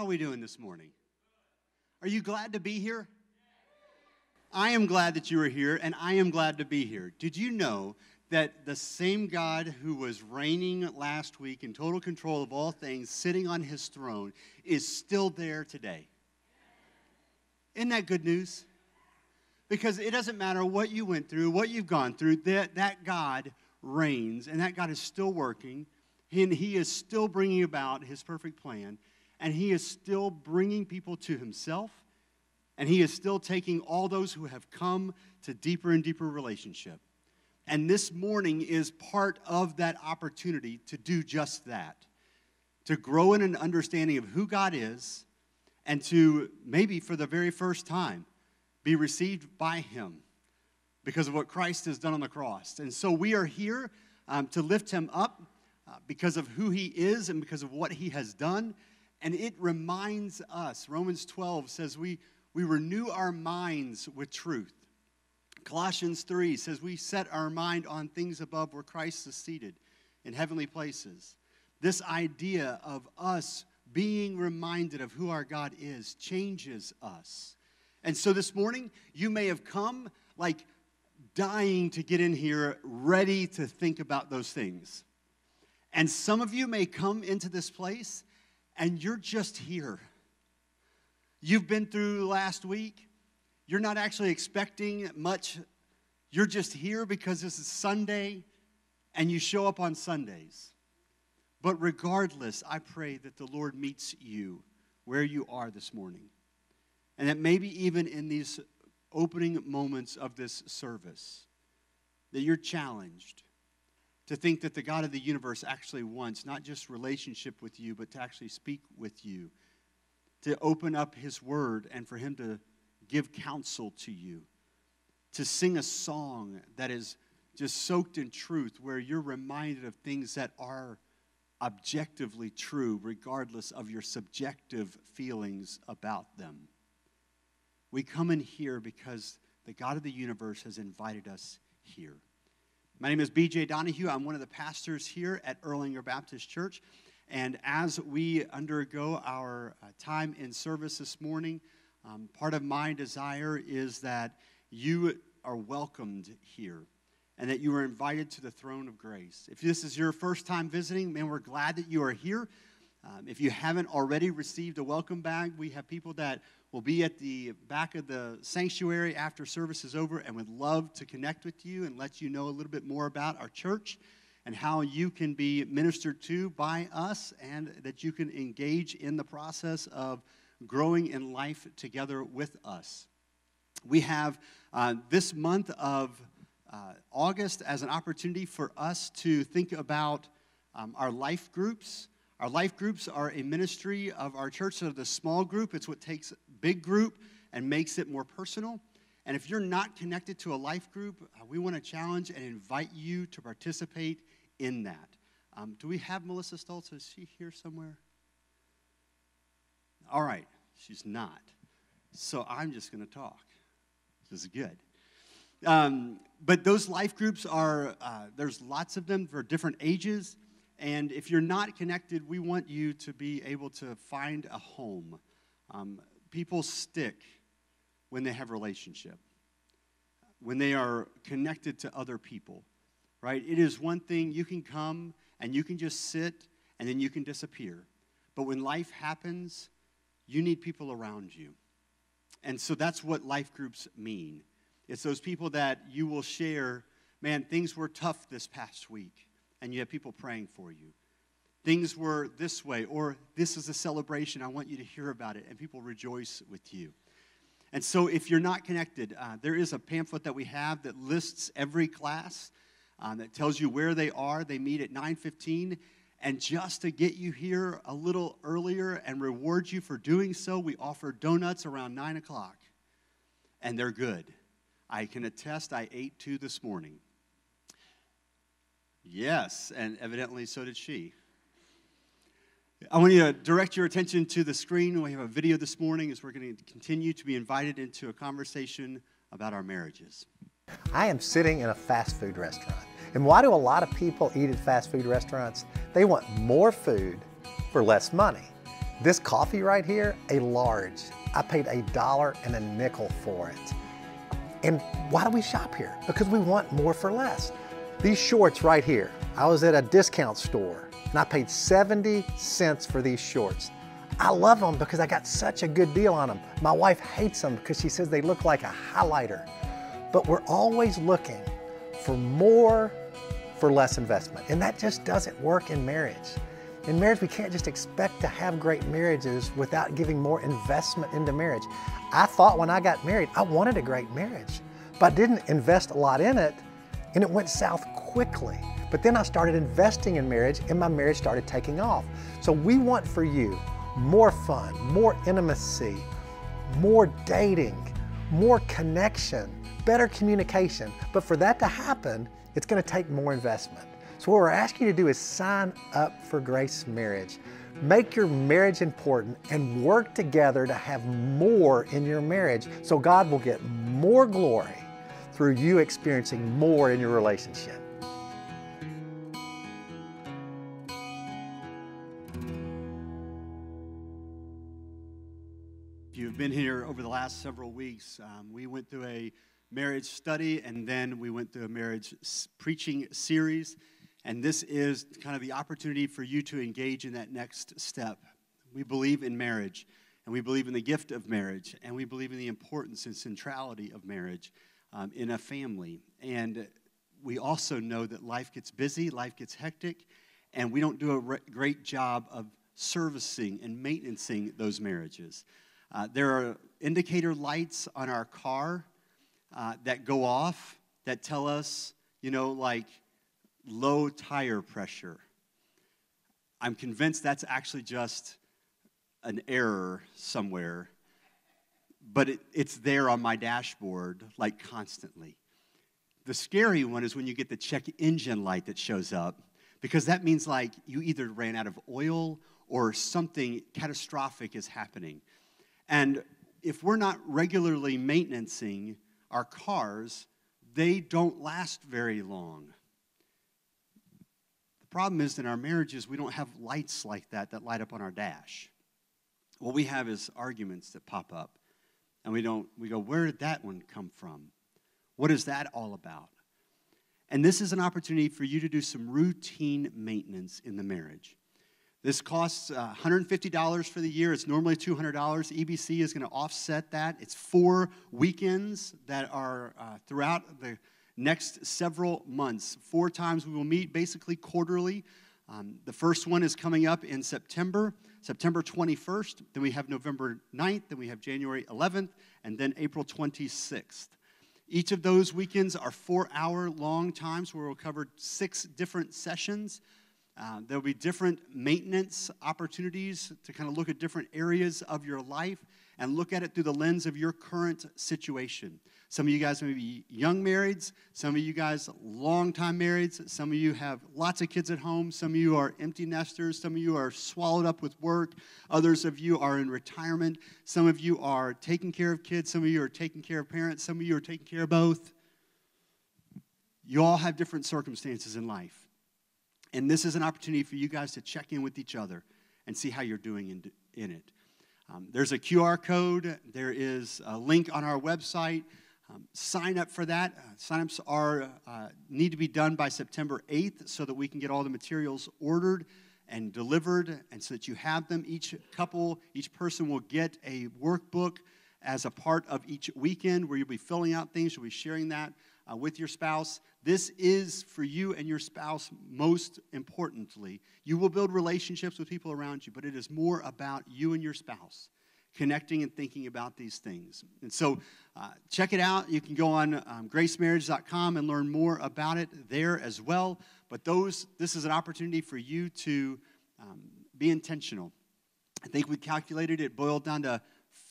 How are we doing this morning? Are you glad to be here? I am glad that you are here, and I am glad to be here. Did you know that the same God who was reigning last week in total control of all things, sitting on his throne, is still there today? Isn't that good news? Because it doesn't matter what you went through, what you've gone through, that God reigns, and that God is still working, and he is still bringing about his perfect plan, and he is still bringing people to himself, and he is still taking all those who have come to deeper and deeper relationship. And this morning is part of that opportunity to do just that, to grow in an understanding of who God is, and to maybe for the very first time be received by him because of what Christ has done on the cross. And so we are here to lift him up because of who he is and because of what he has done. And it reminds us, Romans 12 says we renew our minds with truth. Colossians 3 says we set our mind on things above where Christ is seated in heavenly places. This idea of us being reminded of who our God is changes us. And so this morning, you may have come like dying to get in here, ready to think about those things. And some of you may come into this place and you're just here. You've been through last week. You're not actually expecting much. You're just here because this is Sunday and you show up on Sundays. But regardless, I pray that the Lord meets you where you are this morning. And that maybe even in these opening moments of this service, that you're challenged to think that the God of the universe actually wants not just relationship with you, but to actually speak with you, to open up his word and for him to give counsel to you, to sing a song that is just soaked in truth, where you're reminded of things that are objectively true, regardless of your subjective feelings about them. We come in here because the God of the universe has invited us here. My name is B.J. Donahue. I'm one of the pastors here at Erlanger Baptist Church. And as we undergo our time in service this morning, part of my desire is that you are welcomed here and that you are invited to the throne of grace. If this is your first time visiting, man, we're glad that you are here. If you haven't already received a welcome bag, we have people that will be at the back of the sanctuary after service is over and would love to connect with you and let you know a little bit more about our church and how you can be ministered to by us and that you can engage in the process of growing in life together with us. We have this month of August as an opportunity for us to think about our life groups. Our life groups are a ministry of our church, so the small group, it's what takes big group and makes it more personal. And if you're not connected to a life group, we want to challenge and invite you to participate in that. Do we have Melissa Stoltz? Is she here somewhere? All right, she's not. So I'm just going to talk. This is good. But those life groups are, there's lots of them for different ages. And if you're not connected, we want you to be able to find a home. People stick when they have relationship, when they are connected to other people, right? It is one thing, you can come and you can just sit and then you can disappear. But when life happens, you need people around you. And so that's what life groups mean. It's those people that you will share, man, things were tough this past week. And you have people praying for you. Things were this way, or this is a celebration. I want you to hear about it, and people rejoice with you. And so if you're not connected, there is a pamphlet that we have that lists every class, that tells you where they are. They meet at 9:15, and just to get you here a little earlier and reward you for doing so, we offer donuts around 9 o'clock, and they're good. I can attest I ate 2 this morning. Yes, and evidently so did she. I want you to direct your attention to the screen. We have a video this morning as we're going to continue to be invited into a conversation about our marriages. I am sitting in a fast food restaurant. And why do a lot of people eat at fast food restaurants? They want more food for less money. This coffee right here, a large. I paid $1.05 for it. And why do we shop here? Because we want more for less. These shorts right here, I was at a discount store and I paid 70 cents for these shorts. I love them because I got such a good deal on them. My wife hates them because she says they look like a highlighter. But we're always looking for more for less investment. And that just doesn't work in marriage. In marriage, we can't just expect to have great marriages without giving more investment into marriage. I thought when I got married, I wanted a great marriage, but I didn't invest a lot in it, and it went south quickly. But then I started investing in marriage, and my marriage started taking off. So we want for you more fun, more intimacy, more dating, more connection, better communication. But for that to happen, it's going to take more investment. So what we're asking you to do is sign up for Grace Marriage. Make your marriage important and work together to have more in your marriage so God will get more glory through you experiencing more in your relationship. If you've been here over the last several weeks, we went through a marriage study and then we went through a marriage preaching series. And this is kind of the opportunity for you to engage in that next step. We believe in marriage, and we believe in the gift of marriage, and we believe in the importance and centrality of marriage in a family. And we also know that life gets busy, life gets hectic, and we don't do a great job of servicing and maintaining those marriages. There are indicator lights on our car that go off that tell us, like, low tire pressure. I'm convinced that's actually just an error somewhere, but it's there on my dashboard, like, constantly. The scary one is when you get the check engine light that shows up, because that means, like, you either ran out of oil or something catastrophic is happening. And if we're not regularly maintaining our cars, they don't last very long. The problem is in our marriages, we don't have lights like that light up on our dash. What we have is arguments that pop up. And we go, where did that one come from? What is that all about? And this is an opportunity for you to do some routine maintenance in the marriage. This costs $150 for the year. It's normally $200. EBC is going to offset that. It's 4 weekends that are throughout the next several months. 4 times we will meet, basically quarterly. The first one is coming up in September 21st. Then we have November 9th. Then we have January 11th. And then April 26th. Each of those weekends are 4-hour-long times where we'll cover 6 different sessions. There'll be different maintenance opportunities to kind of look at different areas of your life and look at it through the lens of your current situation. Some of you guys may be young marrieds. Some of you guys long-time marrieds. Some of you have lots of kids at home. Some of you are empty nesters. Some of you are swallowed up with work. Others of you are in retirement. Some of you are taking care of kids. Some of you are taking care of parents. Some of you are taking care of both. You all have different circumstances in life. And this is an opportunity for you guys to check in with each other and see how you're doing in it. There's a QR code. There is a link on our website. Sign up for that. Sign-ups need to be done by September 8th so that we can get all the materials ordered and delivered and so that you have them. Each person will get a workbook as a part of each weekend where you'll be filling out things. You'll be sharing that with your spouse. This is for you and your spouse most importantly. You will build relationships with people around you, but it is more about you and your spouse connecting and thinking about these things. And so check it out. You can go on gracemarriage.com and learn more about it there as well. But this is an opportunity for you to be intentional. I think we calculated it boiled down to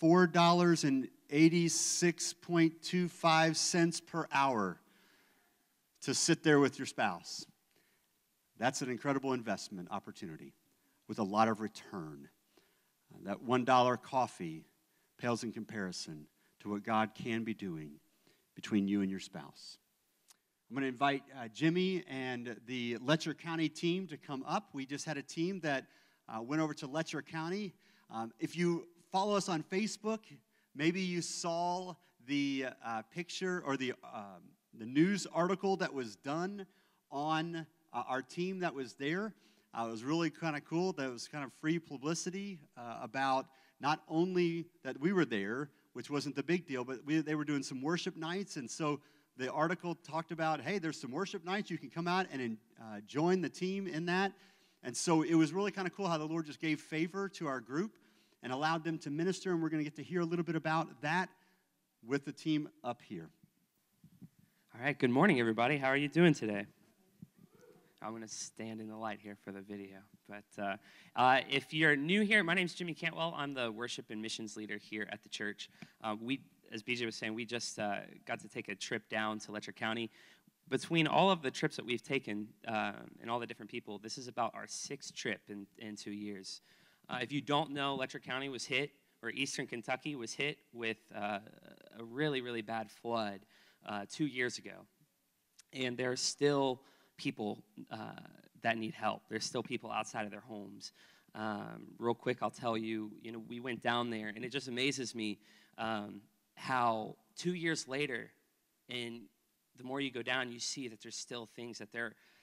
$4.86.25 per hour to sit there with your spouse. That's an incredible investment opportunity with a lot of return. That $1 coffee pales in comparison to what God can be doing between you and your spouse. I'm going to invite Jimmy and the Letcher County team to come up. We just had a team that went over to Letcher County. If you follow us on Facebook, maybe you saw the picture or the news article that was done on our team that was there. It was really kind of cool. That was kind of free publicity about not only that we were there, which wasn't the big deal, but they were doing some worship nights. And so the article talked about, hey, there's some worship nights. You can come out and join the team in that. And so it was really kind of cool how the Lord just gave favor to our group and allowed them to minister. And we're going to get to hear a little bit about that with the team up here. All right, good morning, everybody. How are you doing today? I'm going to stand in the light here for the video. But if you're new here, my name's Jimmy Cantwell. I'm the worship and missions leader here at the church. As BJ was saying, we just got to take a trip down to Letcher County. Between all of the trips that we've taken and all the different people, this is about our 6th trip in 2 years. If you don't know, Letcher County was hit, or eastern Kentucky was hit with a really, really bad flood 2 years ago. And there's still people that need help. There's still people outside of their homes. Real quick, I'll tell you, we went down there, and it just amazes me how 2 years later, and the more you go down, you see that there's still things that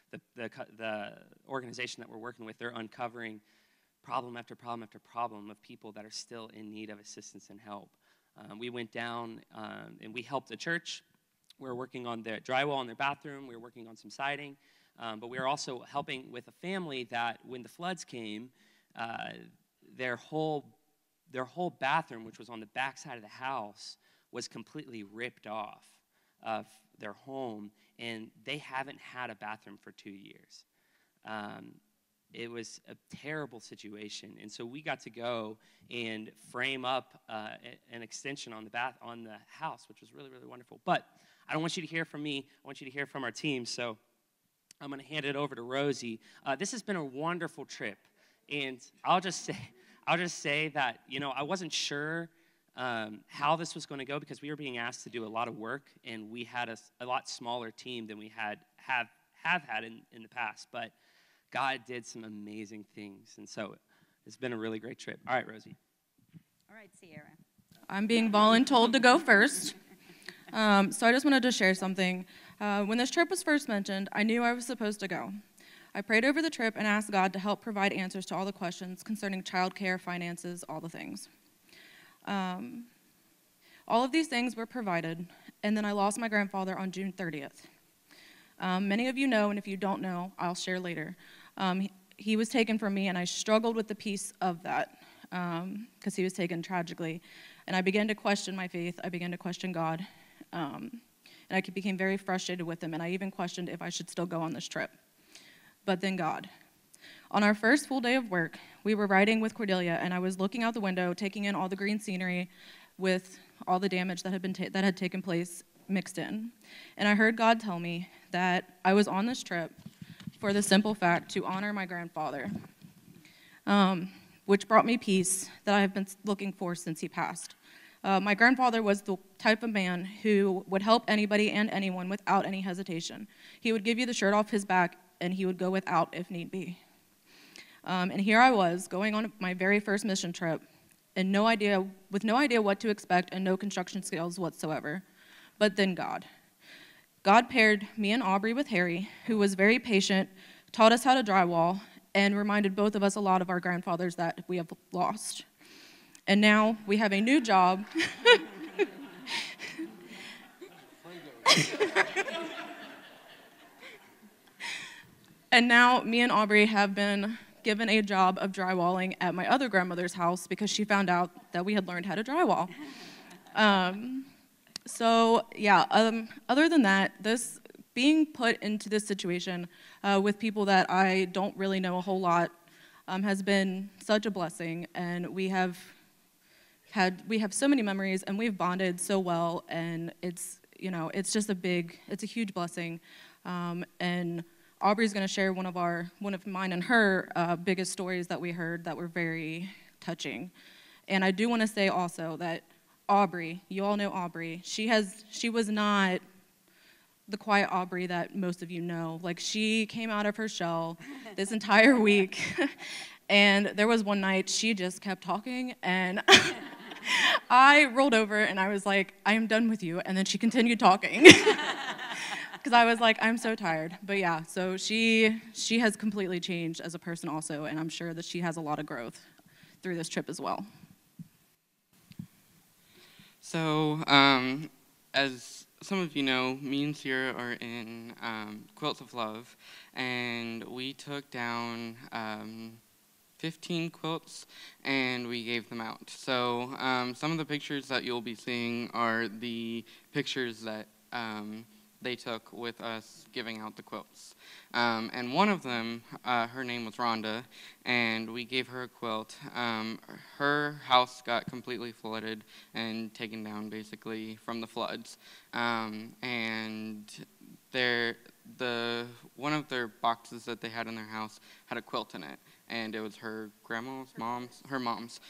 the organization that we're working with, they're uncovering problem after problem after problem of people that are still in need of assistance and help. We went down and we helped a church. We were working on their drywall in their bathroom. We were working on some siding. But we were also helping with a family that when the floods came, their whole bathroom, which was on the back side of the house, was completely ripped off of their home, and they haven't had a bathroom for 2 years. It was a terrible situation, and so we got to go and frame up an extension on the house, which was really, really wonderful. But I don't want you to hear from me. I want you to hear from our team, so I'm going to hand it over to Rosie. This has been a wonderful trip, and I'll just say that I wasn't sure how this was going to go because we were being asked to do a lot of work, and we had a lot smaller team than we have had in the past. But God did some amazing things, and so it's been a really great trip. All right, Rosie. All right, Sierra. I'm being voluntold to go first. So I just wanted to share something. When this trip was first mentioned, I knew I was supposed to go. I prayed over the trip and asked God to help provide answers to all the questions concerning childcare, finances, all the things. All of these things were provided, and then I lost my grandfather on June 30th. Many of you know, and if you don't know, I'll share later. He was taken from me, and I struggled with the peace of that because he was taken tragically. And I began to question my faith. I began to question God. And I became very frustrated with him, and I even questioned if I should still go on this trip. But then God. On our first full day of work, we were riding with Cordelia, and I was looking out the window, taking in all the green scenery with all the damage that had taken place mixed in. And I heard God tell me that I was on this trip for the simple fact to honor my grandfather, which brought me peace that I have been looking for since he passed. My grandfather was the type of man who would help anybody and anyone without any hesitation. He would give you the shirt off his back, and he would go without if need be. And here I was, going on my very first mission trip, and with no idea what to expect and no construction skills whatsoever. But then God. God paired me and Aubrey with Harry, who was very patient, taught us how to drywall, and reminded both of us a lot of our grandfathers that we have lost. And now we have a new job. And now me and Aubrey have been given a job of drywalling at my other grandmother's house because she found out that we had learned how to drywall. Other than that, this being put into this situation with people that I don't really know a whole lot has been such a blessing, and we have so many memories, and we've bonded so well, and it's just it's a huge blessing. And Aubrey's going to share one of mine and her biggest stories that we heard that were very touching. And I do want to say also that Aubrey, you all know Aubrey, she was not the quiet Aubrey that most of you know. Like, she came out of her shell this entire week, and there was one night she just kept talking, and I rolled over and I was like, I am done with you, and then she continued talking. Because I was like, I'm so tired. But yeah, so she has completely changed as a person also, and I'm sure that she has a lot of growth through this trip as well. So, as some of you know, me and Sierra are in Quilts of Love, and we took down 15 quilts and we gave them out. So some of the pictures that you'll be seeing are the pictures that they took with us giving out the quilts. And one of them, her name was Rhonda, and we gave her a quilt. Her house got completely flooded and taken down basically from the floods. And one of their boxes that they had in their house had a quilt in it, and it was her grandma's mom's, her mom's.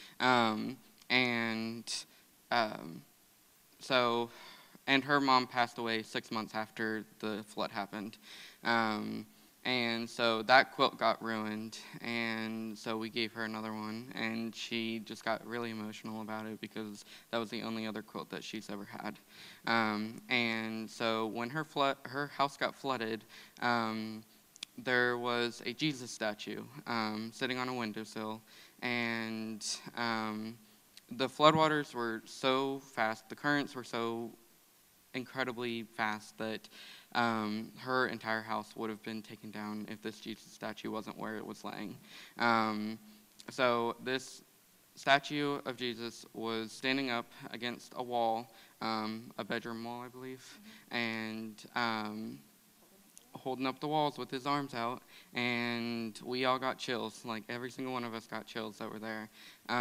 And her mom passed away 6 months after the flood happened. And so that quilt got ruined, and so we gave her another one, and she just got really emotional about it because that was the only other quilt that she's ever had. And so when her house got flooded, there was a Jesus statue sitting on a windowsill, and the floodwaters were so fast, the currents were so incredibly fast that her entire house would have been taken down if this Jesus statue wasn't where it was laying. So this statue of Jesus was standing up against a wall, a bedroom wall, I believe, and holding up the walls with his arms out, and we all got chills. Like, every single one of us got chills that were there.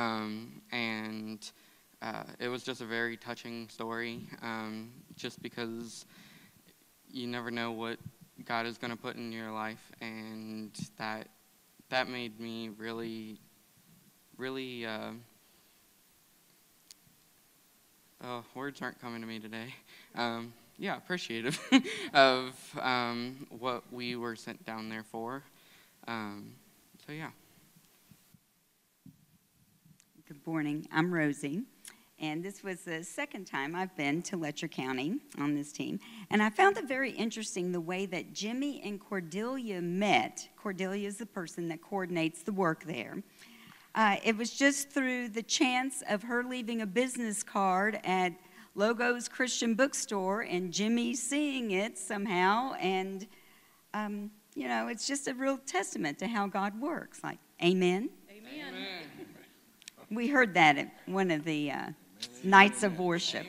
It was just a very touching story, just because you never know what God is going to put in your life, and that made me really, really, words aren't coming to me today. Appreciative of what we were sent down there for. Yeah. Good morning. I'm Rosie, and this was the second time I've been to Letcher County on this team. And I found it very interesting the way that Jimmy and Cordelia met. Cordelia is the person that coordinates the work there. It was just through the chance of her leaving a business card at Logos Christian Bookstore and Jimmy seeing it somehow. And, it's just a real testament to how God works. Like, amen? Amen. We heard that at one of the nights of worship.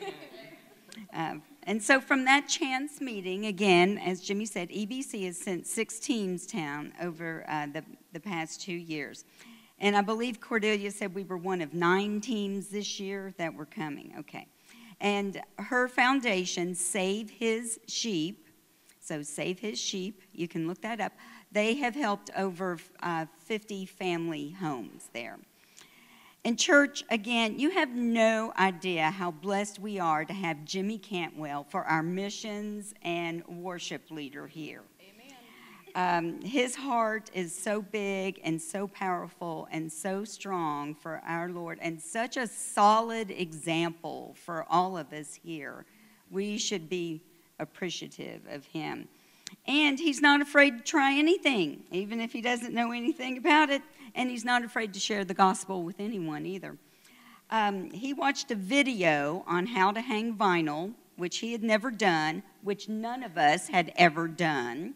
And so from that chance meeting, again, as Jimmy said, EBC has sent 6 teams down over the past 2 years. And I believe Cordelia said we were one of 9 teams this year that were coming. Okay. And her foundation, Save His Sheep, so Save His Sheep, you can look that up. They have helped over 50 family homes there. And church, again, you have no idea how blessed we are to have Jimmy Cantwell for our missions and worship leader here. Amen. His heart is so big and so powerful and so strong for our Lord, and such a solid example for all of us here. We should be appreciative of him. And he's not afraid to try anything, even if he doesn't know anything about it. And he's not afraid to share the gospel with anyone either. He watched a video on how to hang vinyl, which he had never done, which none of us had ever done.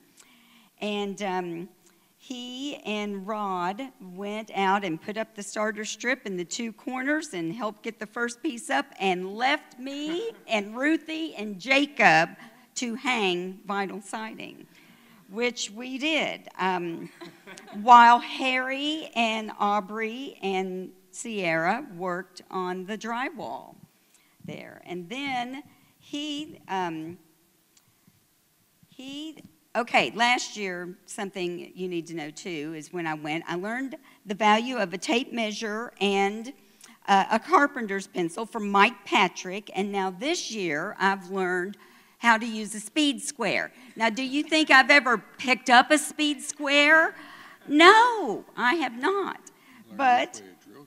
And he and Rod went out and put up the starter strip in the 2 corners and helped get the first piece up, and left me and Ruthie and Jacob to hang vinyl siding, which we did, while Harry and Aubrey and Sierra worked on the drywall there. And then last year, something you need to know too is when I went, I learned the value of a tape measure and a carpenter's pencil from Mike Patrick, and now this year I've learned how to use a speed square. Now, do you think I've ever picked up a speed square? No, I have not. But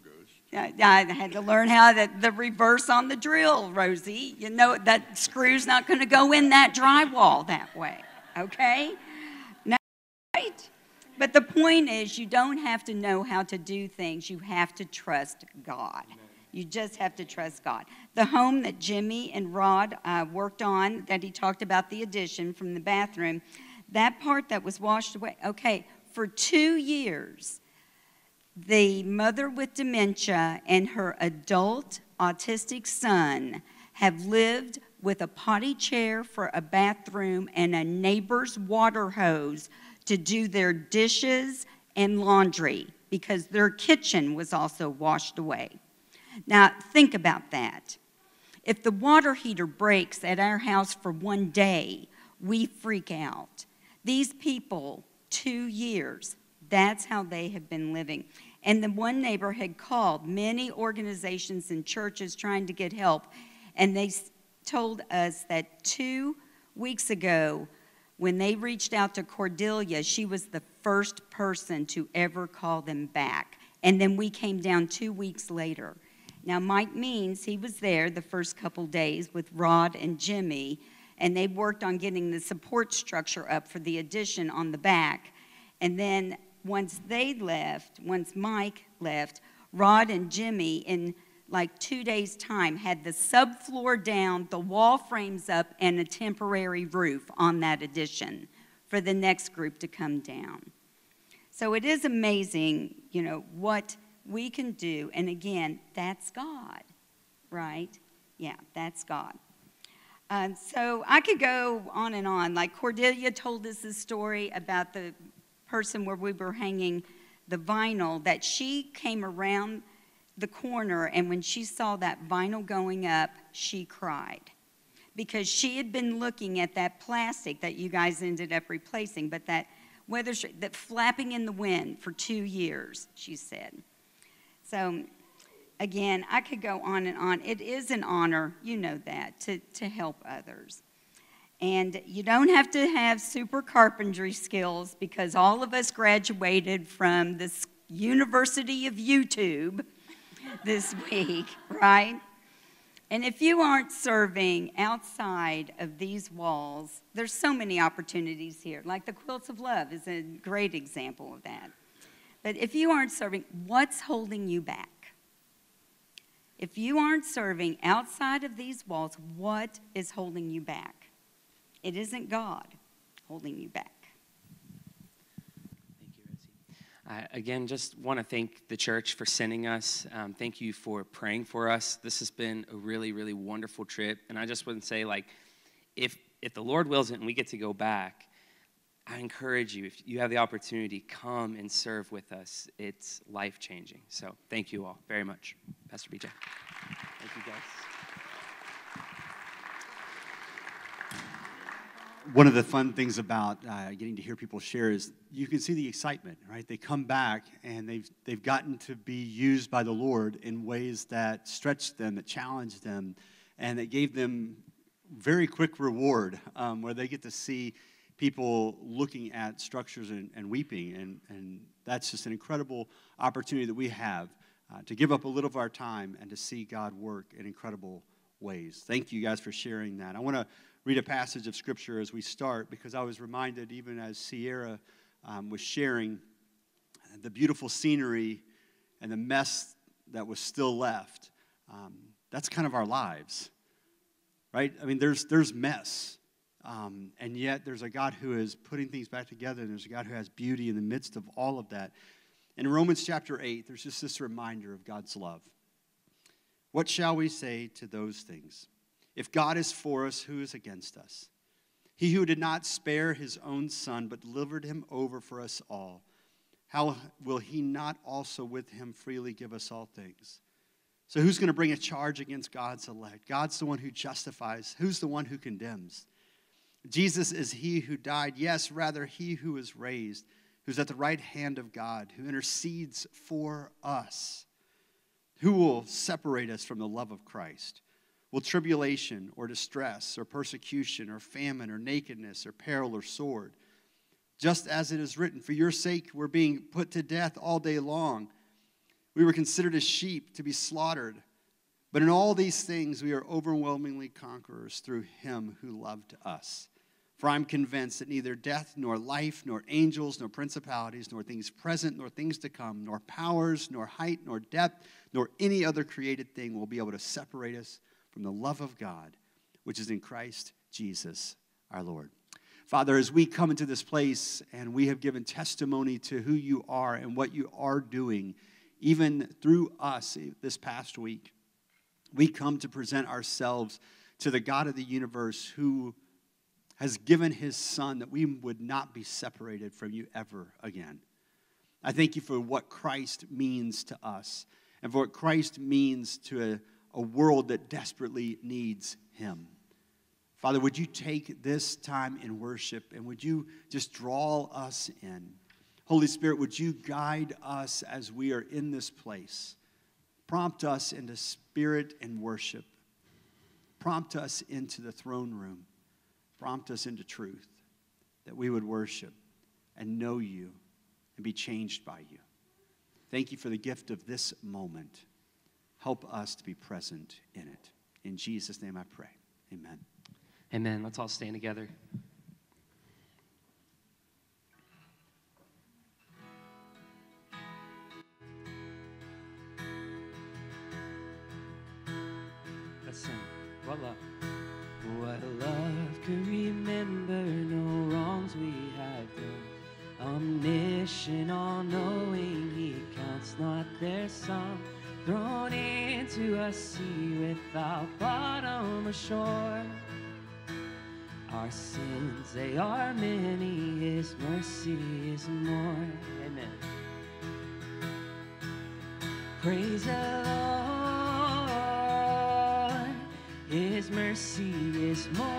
I had to learn how the reverse on the drill, Rosie. You know, that screw's not going to go in that drywall that way, okay? Now, right? But the point is, you don't have to know how to do things. You have to trust God. You just have to trust God. The home that Jimmy and Rod worked on, that he talked about the addition from the bathroom, that part that was washed away, okay, for 2 years, the mother with dementia and her adult autistic son have lived with a potty chair for a bathroom and a neighbor's water hose to do their dishes and laundry because their kitchen was also washed away. Now, think about that. If the water heater breaks at our house for 1 day, we freak out. These people, 2 years, that's how they have been living. And the one neighbor had called many organizations and churches trying to get help, and they told us that 2 weeks ago, when they reached out to Cordelia, she was the first person to ever call them back. And then we came down 2 weeks later. Now, Mike Means, he was there the first couple days with Rod and Jimmy, and they worked on getting the support structure up for the addition on the back. And then once they left, once Mike left, Rod and Jimmy, in like 2 days' time, had the subfloor down, the wall frames up, and a temporary roof on that addition for the next group to come down. So it is amazing, you know, what we can do. And again, that's God, right? Yeah, that's God. So I could go on and on. Like Cordelia told us this story about the person where we were hanging the vinyl, that she came around the corner, and when she saw that vinyl going up, she cried because she had been looking at that plastic that you guys ended up replacing, but that flapping in the wind for 2 years, she said. So again, I could go on and on. It is an honor, you know that, to help others. And you don't have to have super carpentry skills, because all of us graduated from this University of YouTube this week, right? And if you aren't serving outside of these walls, there's so many opportunities here. Like the Quilts of Love is a great example of that. But if you aren't serving, what's holding you back? If you aren't serving outside of these walls, what is holding you back? It isn't God holding you back. Thank you, Rosie. Again, just want to thank the church for sending us. Thank you for praying for us. This has been a really, really wonderful trip. And I just want to say, like, if the Lord wills it and we get to go back, I encourage you, if you have the opportunity, come and serve with us. It's life-changing. So thank you all very much. Pastor BJ. Thank you, guys. One of the fun things about getting to hear people share is you can see the excitement, right? They come back and they've gotten to be used by the Lord in ways that stretched them, that challenged them, and that gave them very quick reward, where they get to see people looking at structures and weeping, and that's just an incredible opportunity that we have to give up a little of our time and to see God work in incredible ways. Thank you guys for sharing that. I want to read a passage of Scripture as we start, because I was reminded, even as Sierra was sharing, the beautiful scenery and the mess that was still left. That's kind of our lives, right? I mean, there's mess. And yet there's a God who is putting things back together, and there's a God who has beauty in the midst of all of that. In Romans chapter 8, there's just this reminder of God's love. What shall we say to those things? If God is for us, who is against us? He who did not spare his own son, but delivered him over for us all, how will he not also with him freely give us all things? So who's going to bring a charge against God's elect? God's the one who justifies. Who's the one who condemns? Jesus is he who died, yes, rather he who is raised, who's at the right hand of God, who intercedes for us. Who will separate us from the love of Christ? Will tribulation or distress or persecution or famine or nakedness or peril or sword? Just as it is written, for your sake we're being put to death all day long. We were considered as sheep to be slaughtered. But in all these things we are overwhelmingly conquerors through him who loved us. For I'm convinced that neither death nor life, nor angels, nor principalities, nor things present, nor things to come, nor powers, nor height, nor depth, nor any other created thing will be able to separate us from the love of God, which is in Christ Jesus our Lord. Father, as we come into this place and we have given testimony to who you are and what you are doing, even through us this past week, we come to present ourselves to the God of the universe who has given his Son that we would not be separated from you ever again. I thank you for what Christ means to us and for what Christ means to a world that desperately needs him. Father, would you take this time in worship and would you just draw us in? Holy Spirit, would you guide us as we are in this place? Prompt us into spirit and worship. Prompt us into the throne room. Prompt us into truth, that we would worship and know you and be changed by you. Thank you for the gift of this moment. Help us to be present in it. In Jesus' name I pray. Amen. Amen. Let's all stand together. Let's sing. What love? What love could remember no wrongs we have done. Omniscient, all-knowing, he counts not their sum. Thrown into a sea without bottom or shore. Our sins, they are many, his mercy is more. Amen. Praise the Lord, his mercy is more.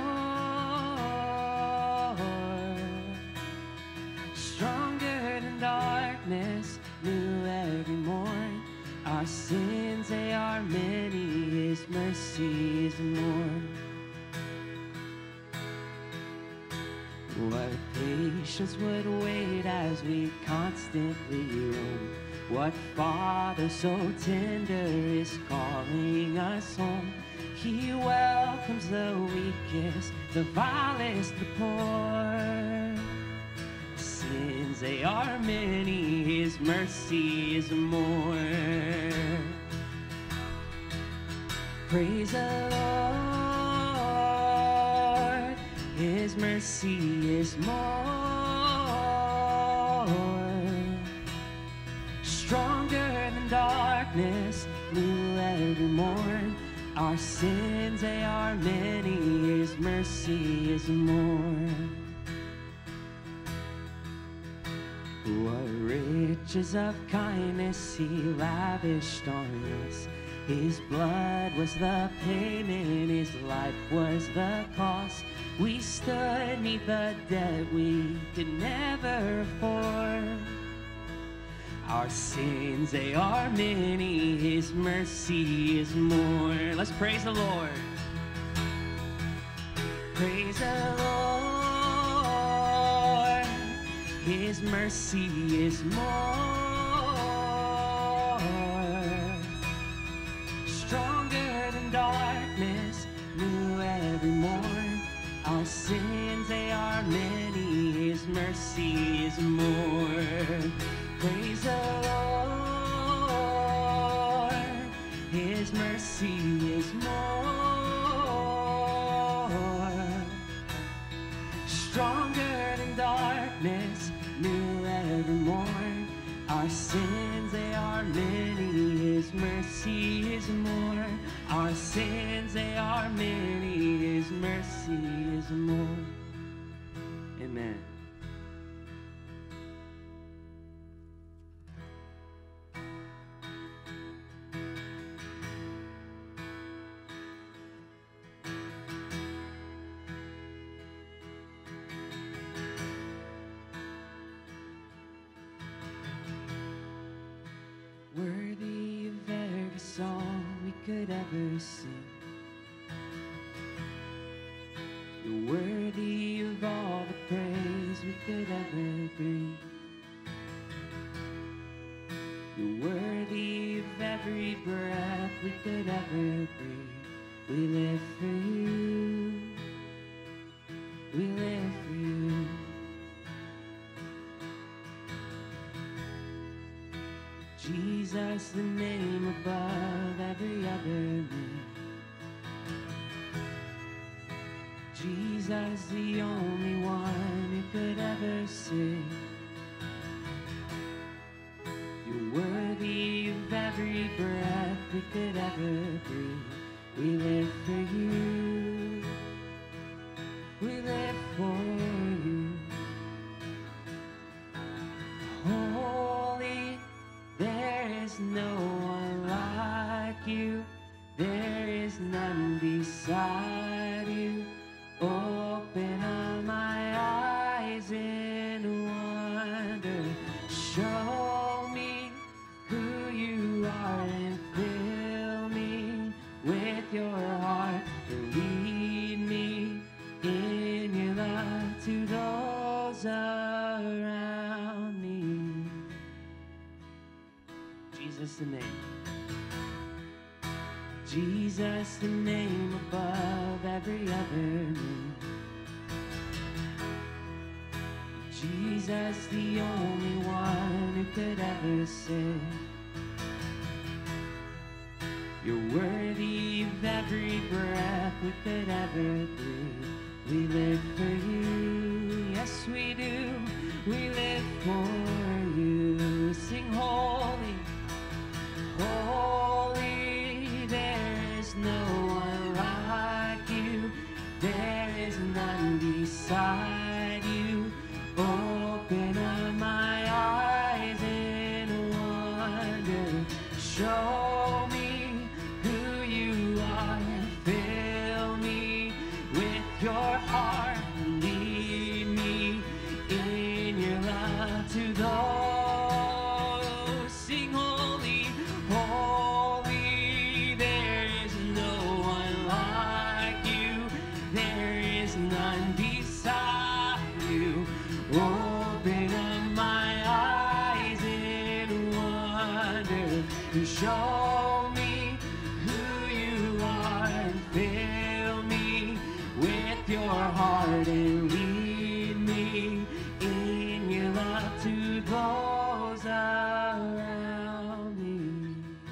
Stronger than darkness, new every morn. Our sins, they are many, his mercy is more. What patience would wait as we constantly roam. What Father so tender is calling us home. He welcomes the weakest, the vilest, the poor. Sins, they are many, his mercy is more. Praise the Lord, his mercy is more. Stronger than darkness, new every morn. Our sins, they are many, his mercy is more. What riches of kindness he lavished on us. His blood was the payment, his life was the cost. We stood 'neath the debt we could never afford. Our sins, they are many, his mercy is more. Let's praise the Lord. Praise the Lord, his mercy is more. Stronger than darkness, new every morn. Our sins, they are many, his mercy is more. Praise the Lord, his mercy is more. Stronger than darkness, new every morn. Our sins, they are many, his mercy is more. Our sins, they are many, his mercy is more. Amen. Worthy of every song we could ever sing. You're worthy of all the praise we could ever bring. You're worthy of every breath we could ever breathe. We live for you. We live for you. Jesus, the name above every other name. Jesus, the only one who could ever save. You're worthy of every breath we could ever breathe. We live for you. We live for you. Holy, there is no one like you. There is none beside you. Open up my eyes in wonder. Show me who you are and fill me with your heart. And lead me in your love to those around me. Jesus, the name. Jesus, the name above every other name. Jesus, the only one who could ever save. You're worthy of every breath we could ever breathe. We live for you, yes we do. We live for you. Sing holy, holy, there is no one like you. There is none beside you. Open up my eyes in wonder. Show me who you are. Fill me with your heart. Lead me in your love to those. Sing holy, holy, there is no one like you. There is none beside you. Open up my eyes in wonder. Show me who you are and fill me with your heart and lead me in your love to those around me.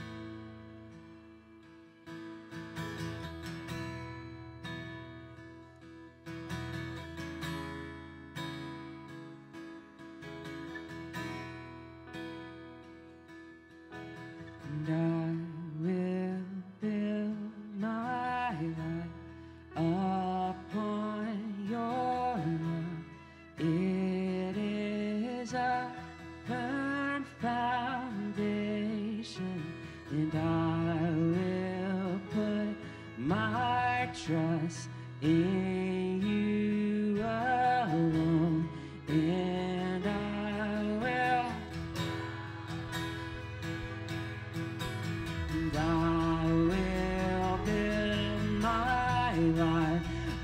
And I will build my life upon your love. It is a firm foundation, and I will put my trust in you alone. And I will build my life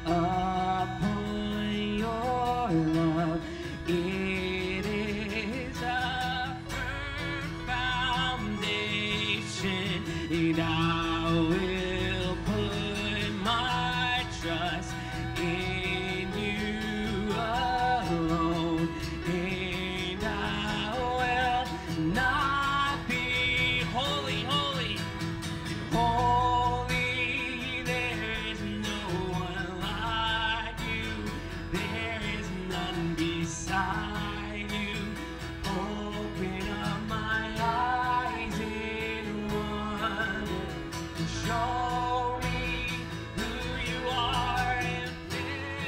upon your love. It is a firm foundation, and I will put my trust in you alone. And I will not be holy, holy. Holy, there is no one like you. There is none beside you. Open up my eyes in wonder. Show me who you are and fill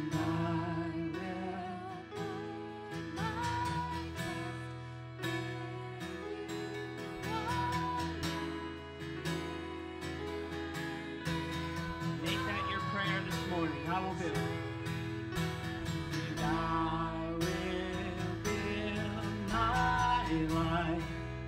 Make that your prayer this morning. I will build. And I will build my life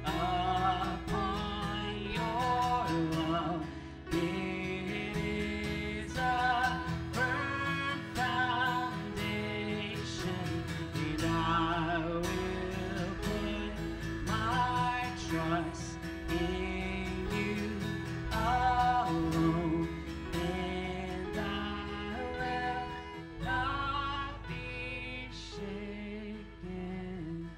upon your love. It is a firm foundation, and I will put my trust in you alone. And I will not be shaken.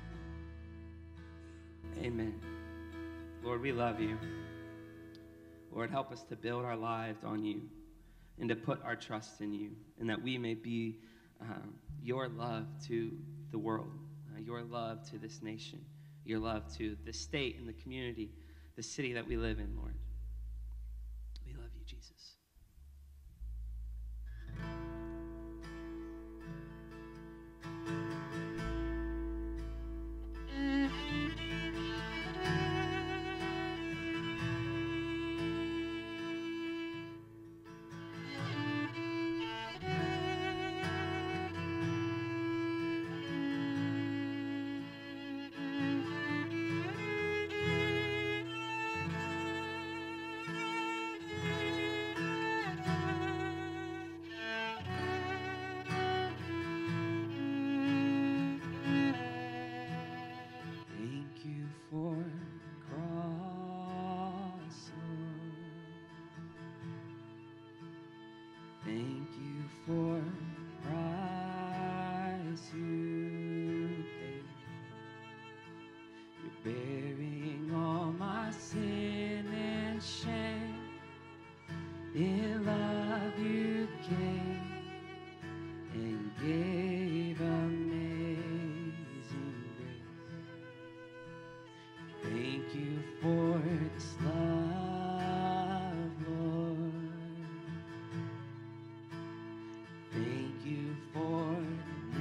Amen. Lord, we love you. Lord, help us to build our lives on you and to put our trust in you, and that we may be your love to the world, your love to this nation, your love to the state and the community, the city that we live in, Lord. We love you, Jesus. Thank you for the cross, Lord. Thank you for the price you paid. You're bearing all my sin and shame. In love you came and gave amazing grace. Thank you for this love, Lord. Thank you for the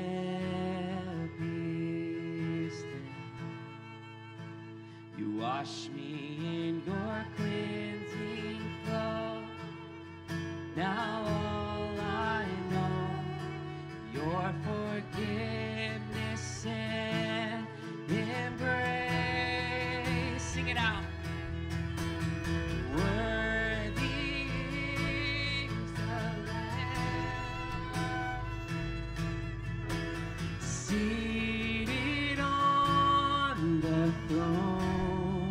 nail-pierced hands. You wash me in your cleansing flow. Now all I know, your forgiveness and embrace. Sing it out. Worthy is the Lamb, seated on the throne.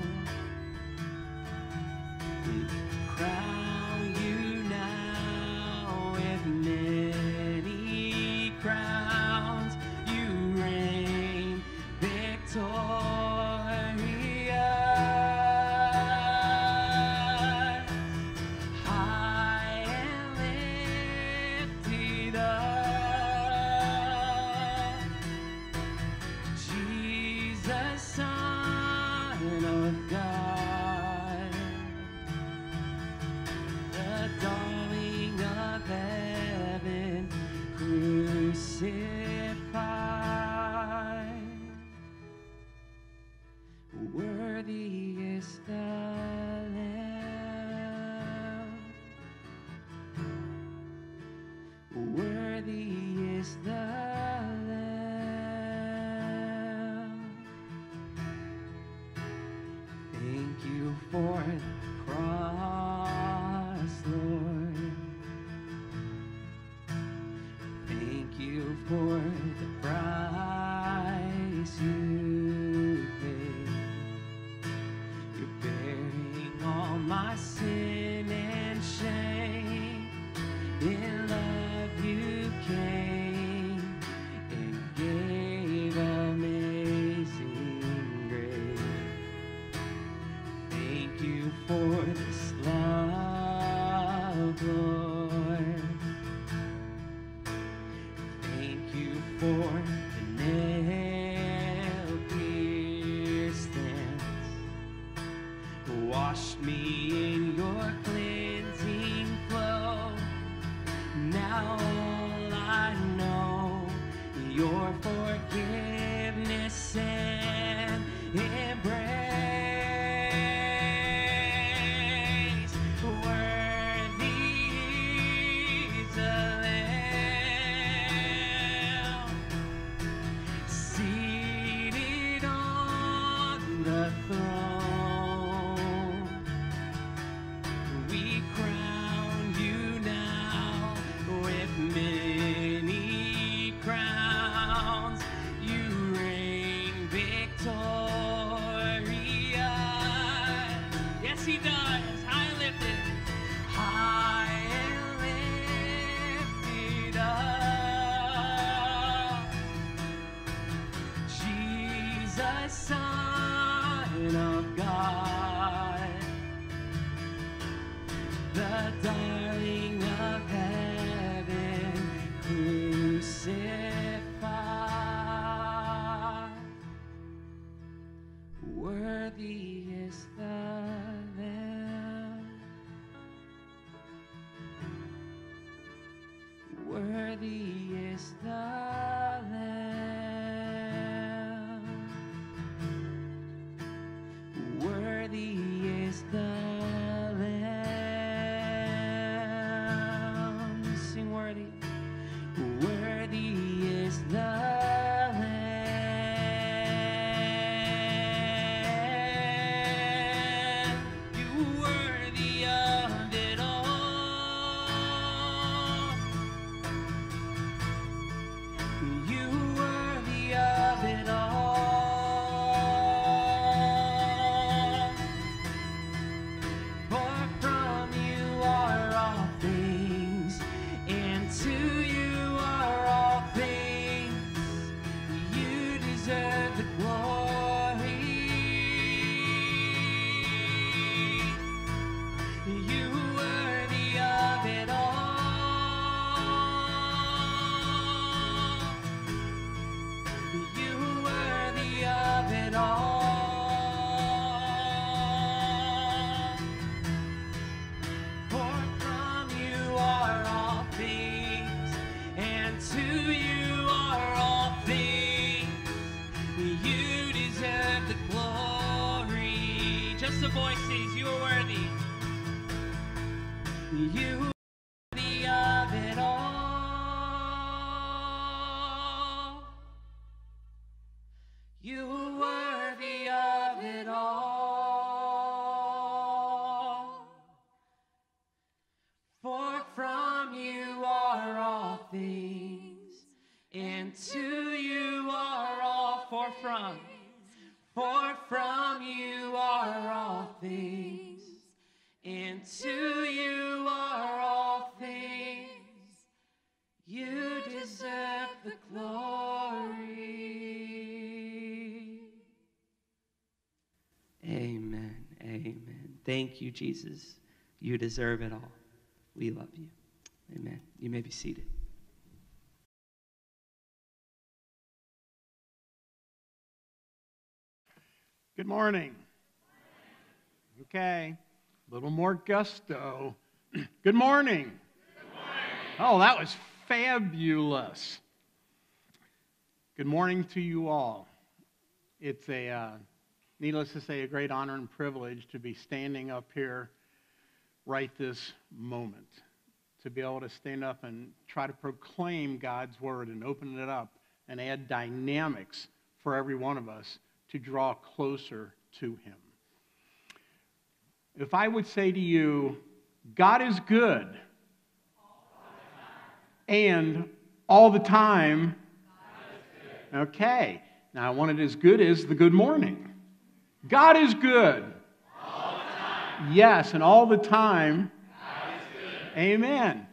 We crown you now with many crowns. You reign victorious, high and lifted up. Jesus, Son of God, the darling of heaven, crucified. Worthy is the Lamb. Worthy is the Lamb. Thank you for the cross, Lord. Thank you for the price you paid. You're bearing all my sin and shame. In love you came and gave amazing grace. Thank you for this love, Lord. Thank you for the nail-pierced hands. Wash me in your cleansing flow. Now all I Jesus, Son of God, the darling of heaven, crucified. Worthy is the Lamb. Worthy is the Lamb. Worthy is the Lamb. Sing worthy. Worthy is the Lamb. You worthy of it all. You worthy of it all. For from you are all things, and to you are all things. You deserve the glory. You worthy of it all. You worthy of it all. For from you are all things, and to you are all things. You deserve the glory. Just the voices, you are worthy. You are worthy of it all. You are worthy of it all. For from you are all things, and to you are all. For from you are all things, and to you are all things. You deserve the glory. Amen. Amen. Thank you, Jesus. You deserve it all. We love you. Amen. You may be seated. Good morning. Okay, a little more gusto. Good morning. Good morning. Oh, that was fabulous. Good morning to you all. It's needless to say, a great honor and privilege to be standing up here right this moment, to be able to stand up and try to proclaim God's word and open it up and add dynamics for every one of us to draw closer to Him. If I would say to you, God is good, and all the time, okay. Now I want it as good as the good morning. God is good. All the time. Yes, and all the time. God is good. Amen.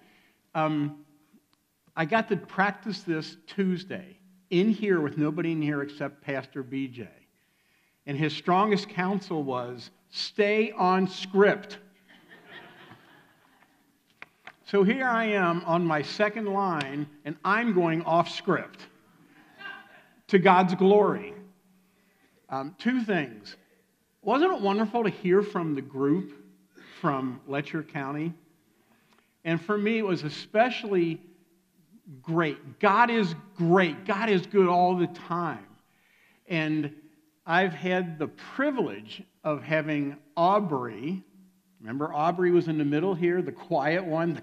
I got to practice this Tuesday in here with nobody in here except Pastor BJ. And his strongest counsel was, stay on script. So here I am on my second line, and I'm going off script to God's glory. Two things. Wasn't it wonderful to hear from the group from Letcher County? And for me, it was especially great. God is great. God is good all the time. And I've had the privilege of having Aubrey. Remember, Aubrey was in the middle here, the quiet one.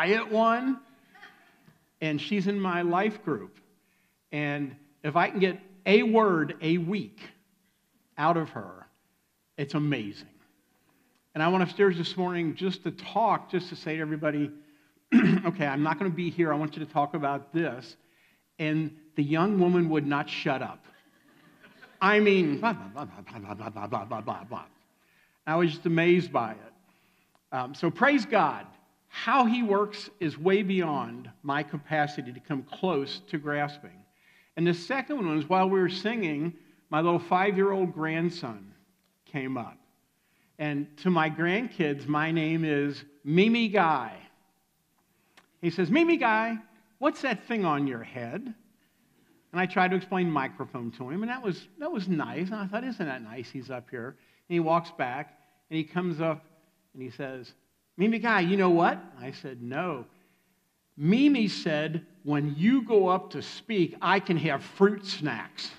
And she's in my life group. And if I can get a word a week out of her, it's amazing. And I went upstairs this morning just to say to everybody, okay, I'm not going to be here. I want you to talk about this. And the young woman would not shut up. I mean, blah, blah, blah, blah, blah, blah, blah, blah, blah. I was just amazed by it. So praise God How he works is way beyond my capacity to come close to grasping. And the second one was while we were singing, my little 5-year-old grandson came up. And to my grandkids, my name is Mimi Guy. He says, Mimi Guy, what's that thing on your head? And I tried to explain microphone to him, and that was nice. And I thought, isn't that nice? He's up here. And he walks back, and he comes up, and he says, Mimi Guy, you know what? I said, no. Mimi said, when you go up to speak, I can have fruit snacks.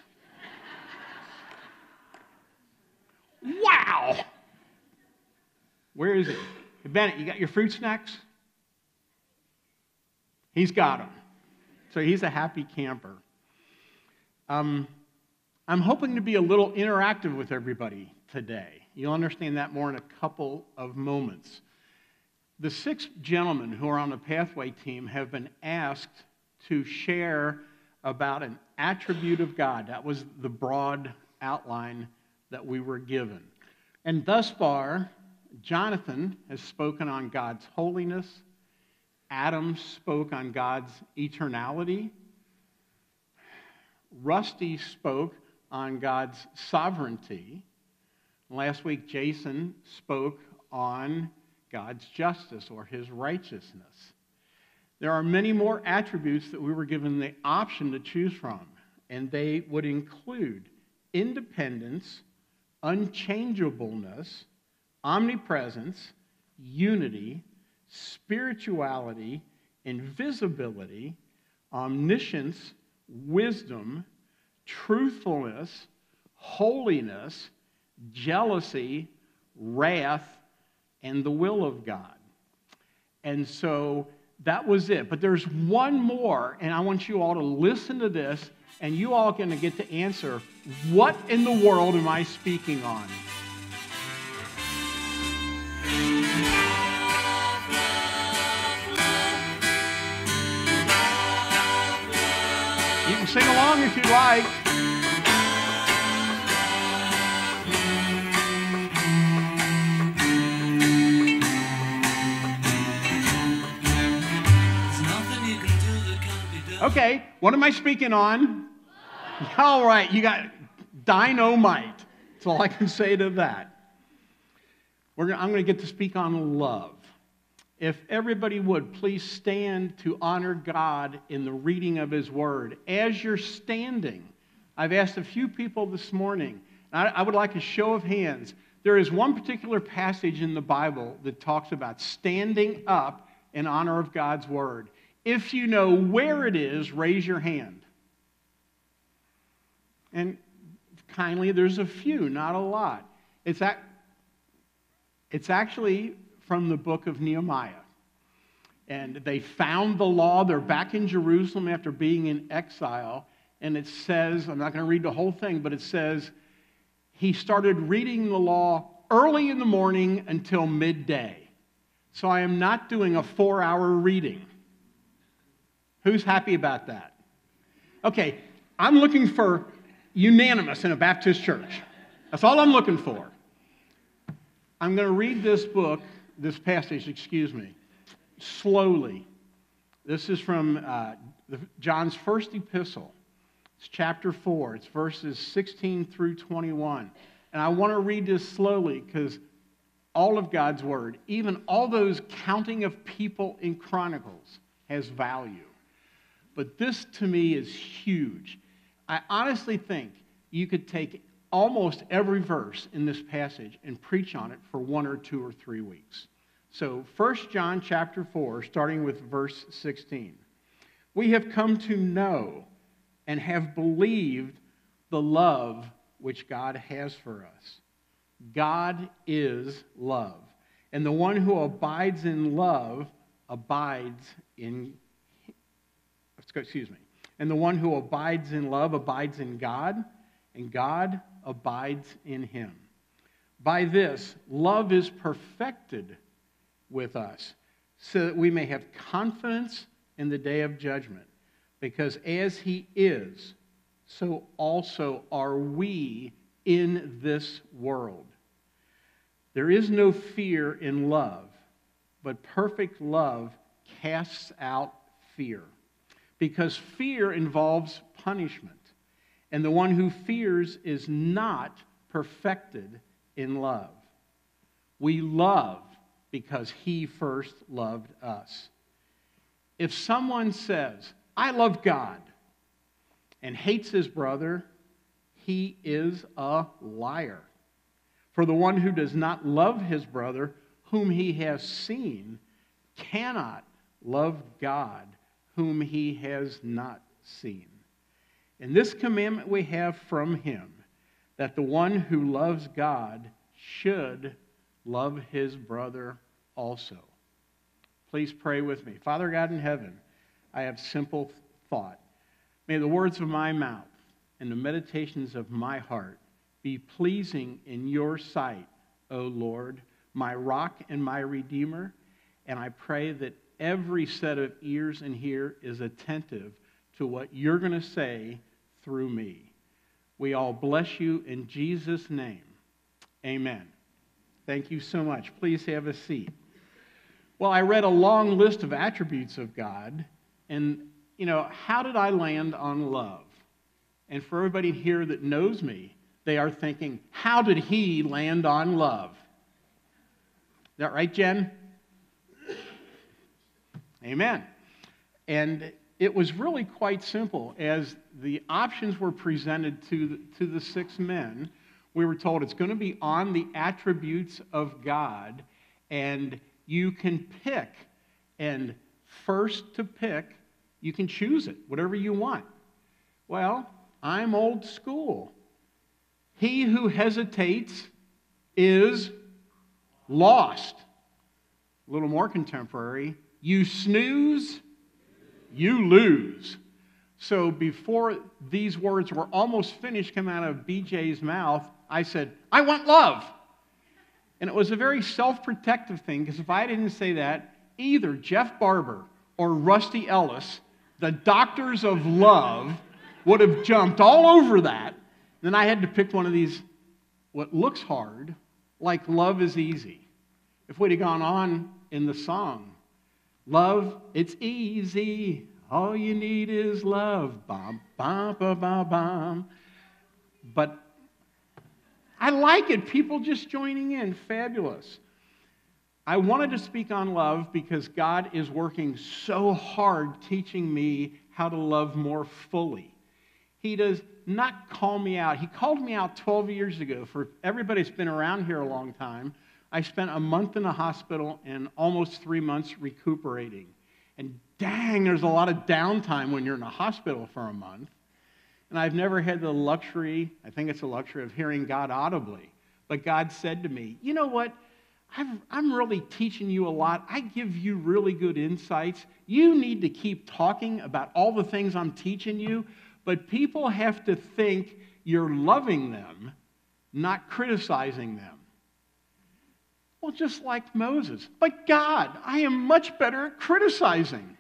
Wow! Where is he? Hey, Bennett, you got your fruit snacks? He's got them. So he's a happy camper. I'm hoping to be a little interactive with everybody today. You'll understand that more in a couple of moments. The 6 gentlemen who are on the Pathway team have been asked to share about an attribute of God. That was the broad outline that we were given. And thus far, Jonathan has spoken on God's holiness. Adam spoke on God's eternality. Rusty spoke on God's sovereignty. Last week, Jason spoke on God's justice or his righteousness. There are many more attributes that we were given the option to choose from, and they would include independence, unchangeableness, omnipresence, unity, spirituality, invisibility, omniscience, wisdom, truthfulness, holiness, jealousy, wrath, and the will of God. And so that was it. But there's one more, and I want you all to listen to this, and you all are going to get to answer, what in the world am I speaking on? You can sing along if you'd like. Okay, what am I speaking on? All right, you got dynamite. That's all I can say to that. I'm going to get to speak on love. If everybody would, please stand to honor God in the reading of His Word. As you're standing, I've asked a few people this morning, and I would like a show of hands. There is one particular passage in the Bible that talks about standing up in honor of God's Word. If you know where it is, raise your hand. And kindly, there's a few, not a lot. It's actually from the book of Nehemiah. And they found the law. They're back in Jerusalem after being in exile. And it says, I'm not going to read the whole thing, but it says, he started reading the law early in the morning until midday. So I am not doing a 4-hour reading. Who's happy about that? Okay, I'm looking for unanimous in a Baptist church. That's all I'm looking for. I'm going to read this passage, slowly. This is from John's first epistle. It's chapter 4. It's verses 16 through 21. And I want to read this slowly because all of God's Word, even all those counting of people in Chronicles, has value. But this, to me, is huge. I honestly think you could take almost every verse in this passage and preach on it for 1 or 2 or 3 weeks. So 1 John chapter 4, starting with verse 16. We have come to know and have believed the love which God has for us. God is love. And the one who abides in love abides in And the one who abides in love abides in God, and God abides in him. By this, love is perfected with us, so that we may have confidence in the day of judgment. Because as he is, so also are we in this world. There is no fear in love, but perfect love casts out fear, because fear involves punishment, and the one who fears is not perfected in love. We love because he first loved us. If someone says, I love God, and hates his brother, he is a liar. For the one who does not love his brother, whom he has seen, cannot love God, whom he has not seen. And this commandment we have from him, that the one who loves God should love his brother also. Please pray with me. Father God in heaven, I have simple thought. May the words of my mouth and the meditations of my heart be pleasing in your sight, O Lord, my rock and my redeemer. And I pray that every set of ears in here is attentive to what you're going to say through me. We all bless you in Jesus' name. Amen. Thank you so much. Please have a seat. Well, I read a long list of attributes of God, and how did I land on love? And for everybody here that knows me, they are thinking, how did he land on love? Is that right, Jen? Amen. And it was really quite simple. As the options were presented to the 6 men, we were told it's going to be on the attributes of God, and you can pick. And first to pick, you can choose it, whatever you want. Well, I'm old school. He who hesitates is lost. A little more contemporary. You snooze, you lose. So before these words were almost finished coming out of BJ's mouth, I said, I want love. And it was a very self-protective thing, because if I didn't say that, either Jeff Barber or Rusty Ellis, the doctors of love, would have jumped all over that. Then I had to pick one of these, what looks hard, like Love is Easy. If we'd have gone on in the song, love, it's easy, all you need is love, bum, bum, bum, bum, bum. But I like it, people just joining in, fabulous. I wanted to speak on love because God is working so hard teaching me how to love more fully. He does not call me out. He called me out 12 years ago. For everybody that's been around here a long time, I spent a month in the hospital and almost 3 months recuperating. And dang, there's a lot of downtime when you're in a hospital for a month. And I've never had the luxury, I think it's a luxury, of hearing God audibly. But God said to me, you know what? I'm really teaching you a lot. I give you really good insights. You need to keep talking about all the things I'm teaching you, but people have to think you're loving them, not criticizing them. Well, just like Moses. But God, I am much better at criticizing.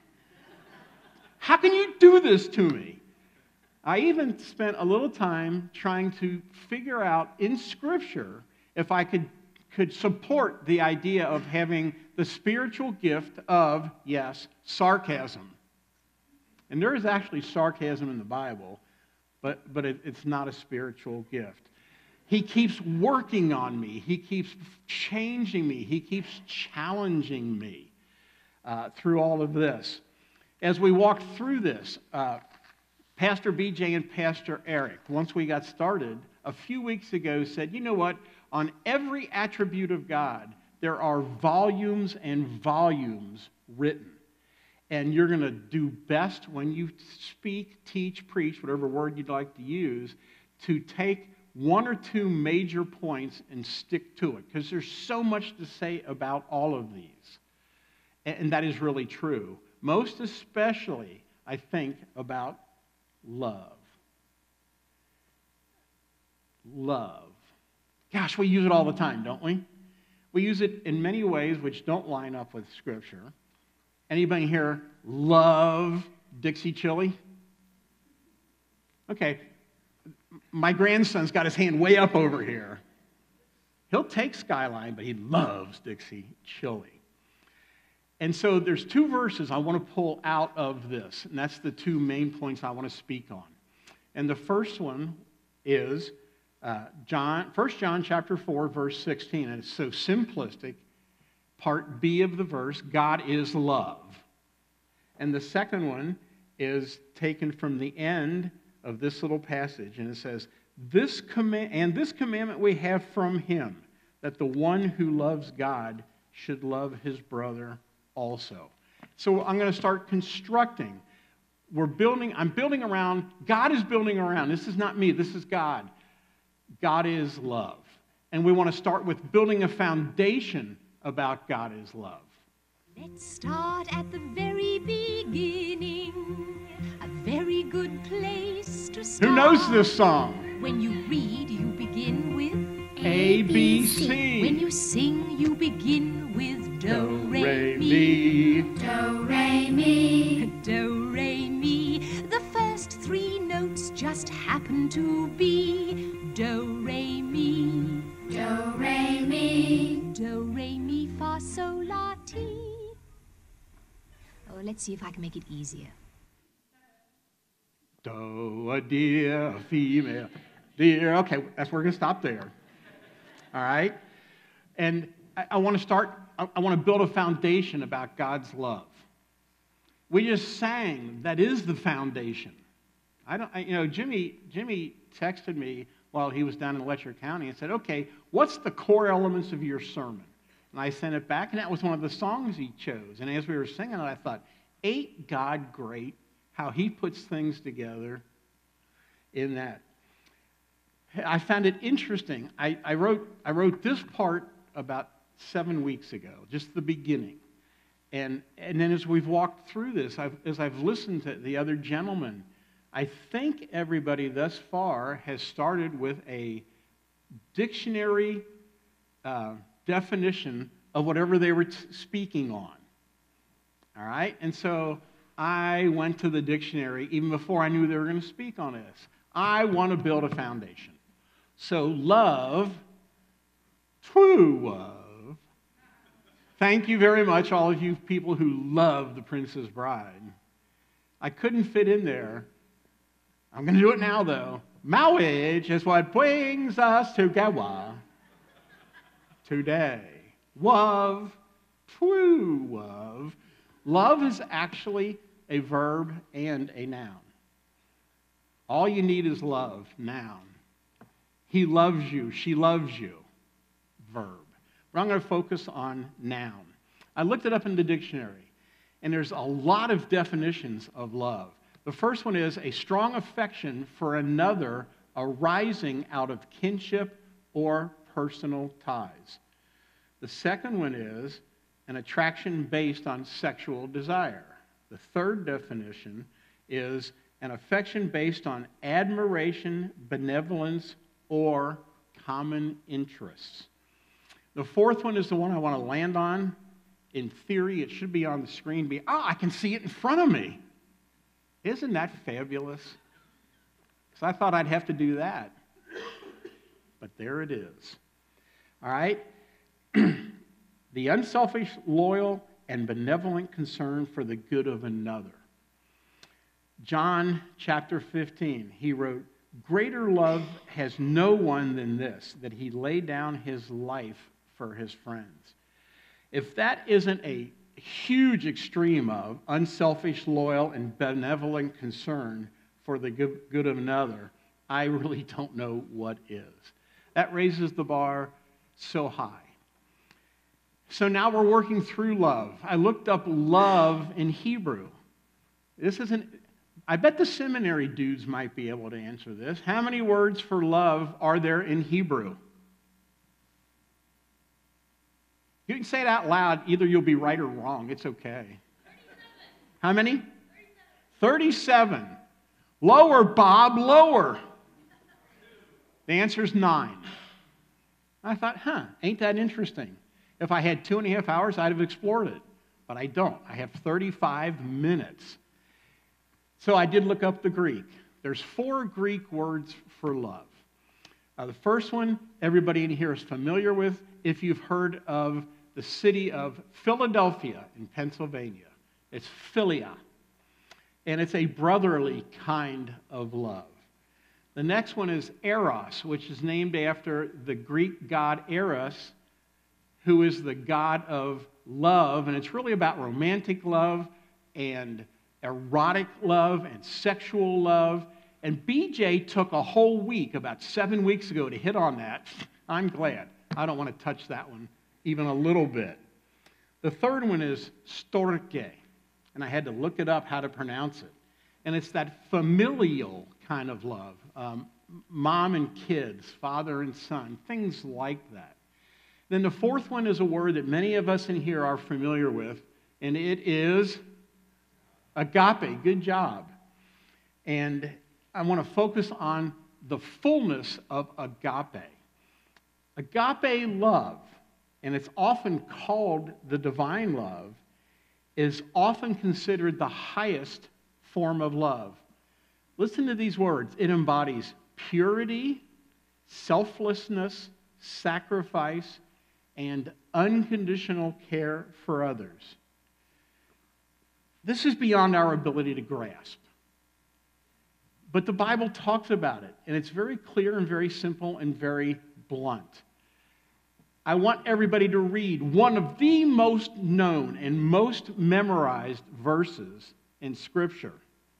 How can you do this to me? I even spent a little time trying to figure out in Scripture if I could support the idea of having the spiritual gift of, yes, sarcasm. And there is actually sarcasm in the Bible, but it's not a spiritual gift. He keeps working on me. He keeps changing me. He keeps challenging me through all of this. As we walked through this, Pastor BJ and Pastor Eric, once we got started, a few weeks ago said, you know what? On every attribute of God, there are volumes and volumes written. And you're going to do best when you speak, teach, preach, whatever word you'd like to use, to take 1 or 2 major points and stick to it. Because there's so much to say about all of these. And that is really true. Most especially, I think, about love. Love. Gosh, we use it all the time, don't we? We use it in many ways which don't line up with Scripture. Anybody here love Dixie chili? Okay, my grandson's got his hand way up over here. He'll take Skyline, but he loves Dixie chili. And so there's two verses I want to pull out of this, and that's the two main points I want to speak on. And the first one is 1 John chapter 4, verse 16, and it's so simplistic. Part B of the verse, God is love. And the second one is taken from the end of this little passage, and it says, this commandment we have from him, that the one who loves God should love his brother also. So I'm going to start constructing. I'm building around, God is building around. This is not me, this is God. God is love. And we want to start with building a foundation about God is love. Let's start at the very beginning. A very good place to start. Who knows this song? When you read, you begin with ABC. When you sing, you begin with do, re, mi. Do, re, mi. Do, re, mi. The first three notes just happen to be do, re, mi. Do, re, mi. Do, re, mi, fa, sol, la, ti. Oh, let's see if I can make it easier. Do, a deer, a female, deer. Okay, we're going to stop there. All right? And I want to start, I want to build a foundation about God's love. We just sang, that is the foundation. Jimmy texted me while he was down in Letcher County and said, okay, what's the core elements of your sermon? And I sent it back, and that was one of the songs he chose. And as we were singing it, I thought, ain't God great how he puts things together in that. I found it interesting. I wrote this part about 7 weeks ago, just the beginning. And then as we've walked through this, as I've listened to the other gentlemen, I think everybody thus far has started with a dictionary definition of whatever they were speaking on. All right? And so I went to the dictionary even before I knew they were going to speak on this. I want to build a foundation. So love, true love. Thank you very much, all of you people who love The Princess Bride. I couldn't fit in there. I'm going to do it now, though. Marriage is what brings us together today. Love, true love. Love is actually a verb and a noun. All you need is love, noun. He loves you, she loves you, verb. But I'm going to focus on noun. I looked it up in the dictionary, and there's a lot of definitions of love. The first one is a strong affection for another arising out of kinship or personal ties. The second one is an attraction based on sexual desire. The third definition is an affection based on admiration, benevolence, or common interests. The fourth one is the one I want to land on. In theory, it should be on the screen. I can see it in front of me. Isn't that fabulous? Because I thought I'd have to do that. But there it is. All right? The unselfish, loyal, and benevolent concern for the good of another. John chapter 15, he wrote, "Greater love has no one than this, that he lay down his life for his friends." If that isn't a huge extreme of unselfish, loyal, and benevolent concern for the good of another, I really don't know what is. That raises the bar so high. So now we're working through love. I looked up love in Hebrew. I bet the seminary dudes might be able to answer this. How many words for love are there in Hebrew? You can say it out loud. Either you'll be right or wrong. It's okay. 37. How many? 37. Lower, Bob, lower. The answer is 9. I thought, ain't that interesting? If I had 2.5 hours, I'd have explored it. But I don't. I have 35 minutes. So I did look up the Greek. There's 4 Greek words for love. The first one, everybody in here is familiar with if you've heard of the the city of Philadelphia in Pennsylvania. It's philia, and it's a brotherly kind of love. The next one is Eros, which is named after the Greek god Eros, who is the god of love, and it's really about romantic love and erotic love and sexual love. And BJ took a whole week, about 7 weeks ago, to hit on that. I'm glad. I don't want to touch that one even a little bit. The third one is storge, and I had to look it up how to pronounce it. And it's that familial kind of love, mom and kids, father and son, things like that. Then the fourth one is a word that many of us in here are familiar with, and it is agape. Good job. And I want to focus on the fullness of agape. Agape love, and it's often called the divine love, is often considered the highest form of love. Listen to these words. It embodies purity, selflessness, sacrifice, and unconditional care for others. This is beyond our ability to grasp. But the Bible talks about it, and it's very clear and very simple and very blunt. I want everybody to read one of the most known and most memorized verses in Scripture.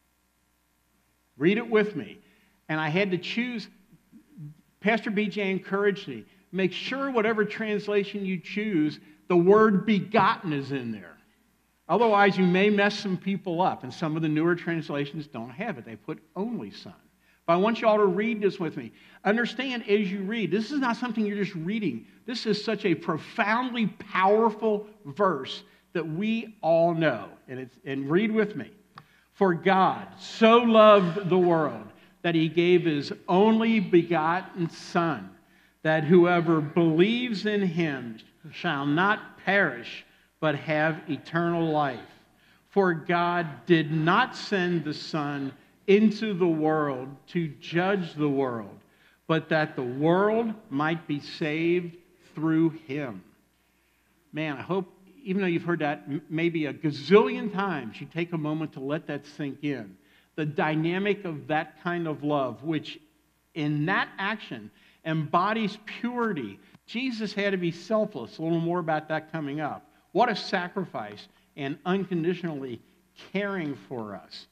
Read it with me. And I had to choose. Pastor BJ encouraged me. Make sure whatever translation you choose, the word begotten is in there. Otherwise, you may mess some people up, and some of the newer translations don't have it. They put only son. But I want you all to read this with me. Understand as you read, this is not something you're just reading. This is such a profoundly powerful verse that we all know. And read with me. For God so loved the world that he gave his only begotten Son, that whoever believes in him shall not perish, but have eternal life. For God did not send the Son into the world to judge the world, but that the world might be saved through him. Man, I hope, even though you've heard that maybe a gazillion times, you take a moment to let that sink in. The dynamic of that kind of love, which in that action embodies purity. Jesus had to be selfless. A little more about that coming up. What a sacrifice and unconditionally caring for us.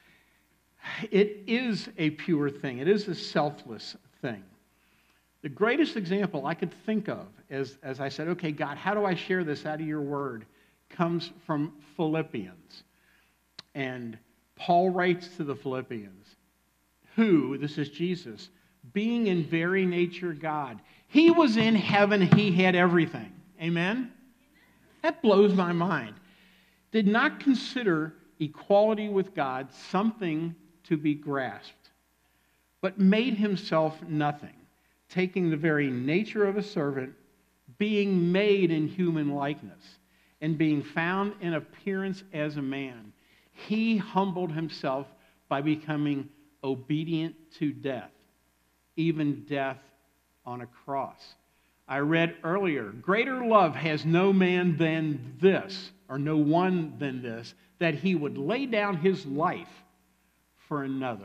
It is a pure thing. It is a selfless thing. The greatest example I could think of as I said, okay, God, how do I share this out of your word, comes from Philippians. And Paul writes to the Philippians, who, this is Jesus, being in very nature God. He was in heaven. He had everything. Amen? That blows my mind. Did not consider equality with God something to be grasped, but made himself nothing, taking the very nature of a servant, being made in human likeness, and being found in appearance as a man. He humbled himself by becoming obedient to death, even death on a cross. I read earlier, greater love has no man than this, or no one than this, that he would lay down his life for another.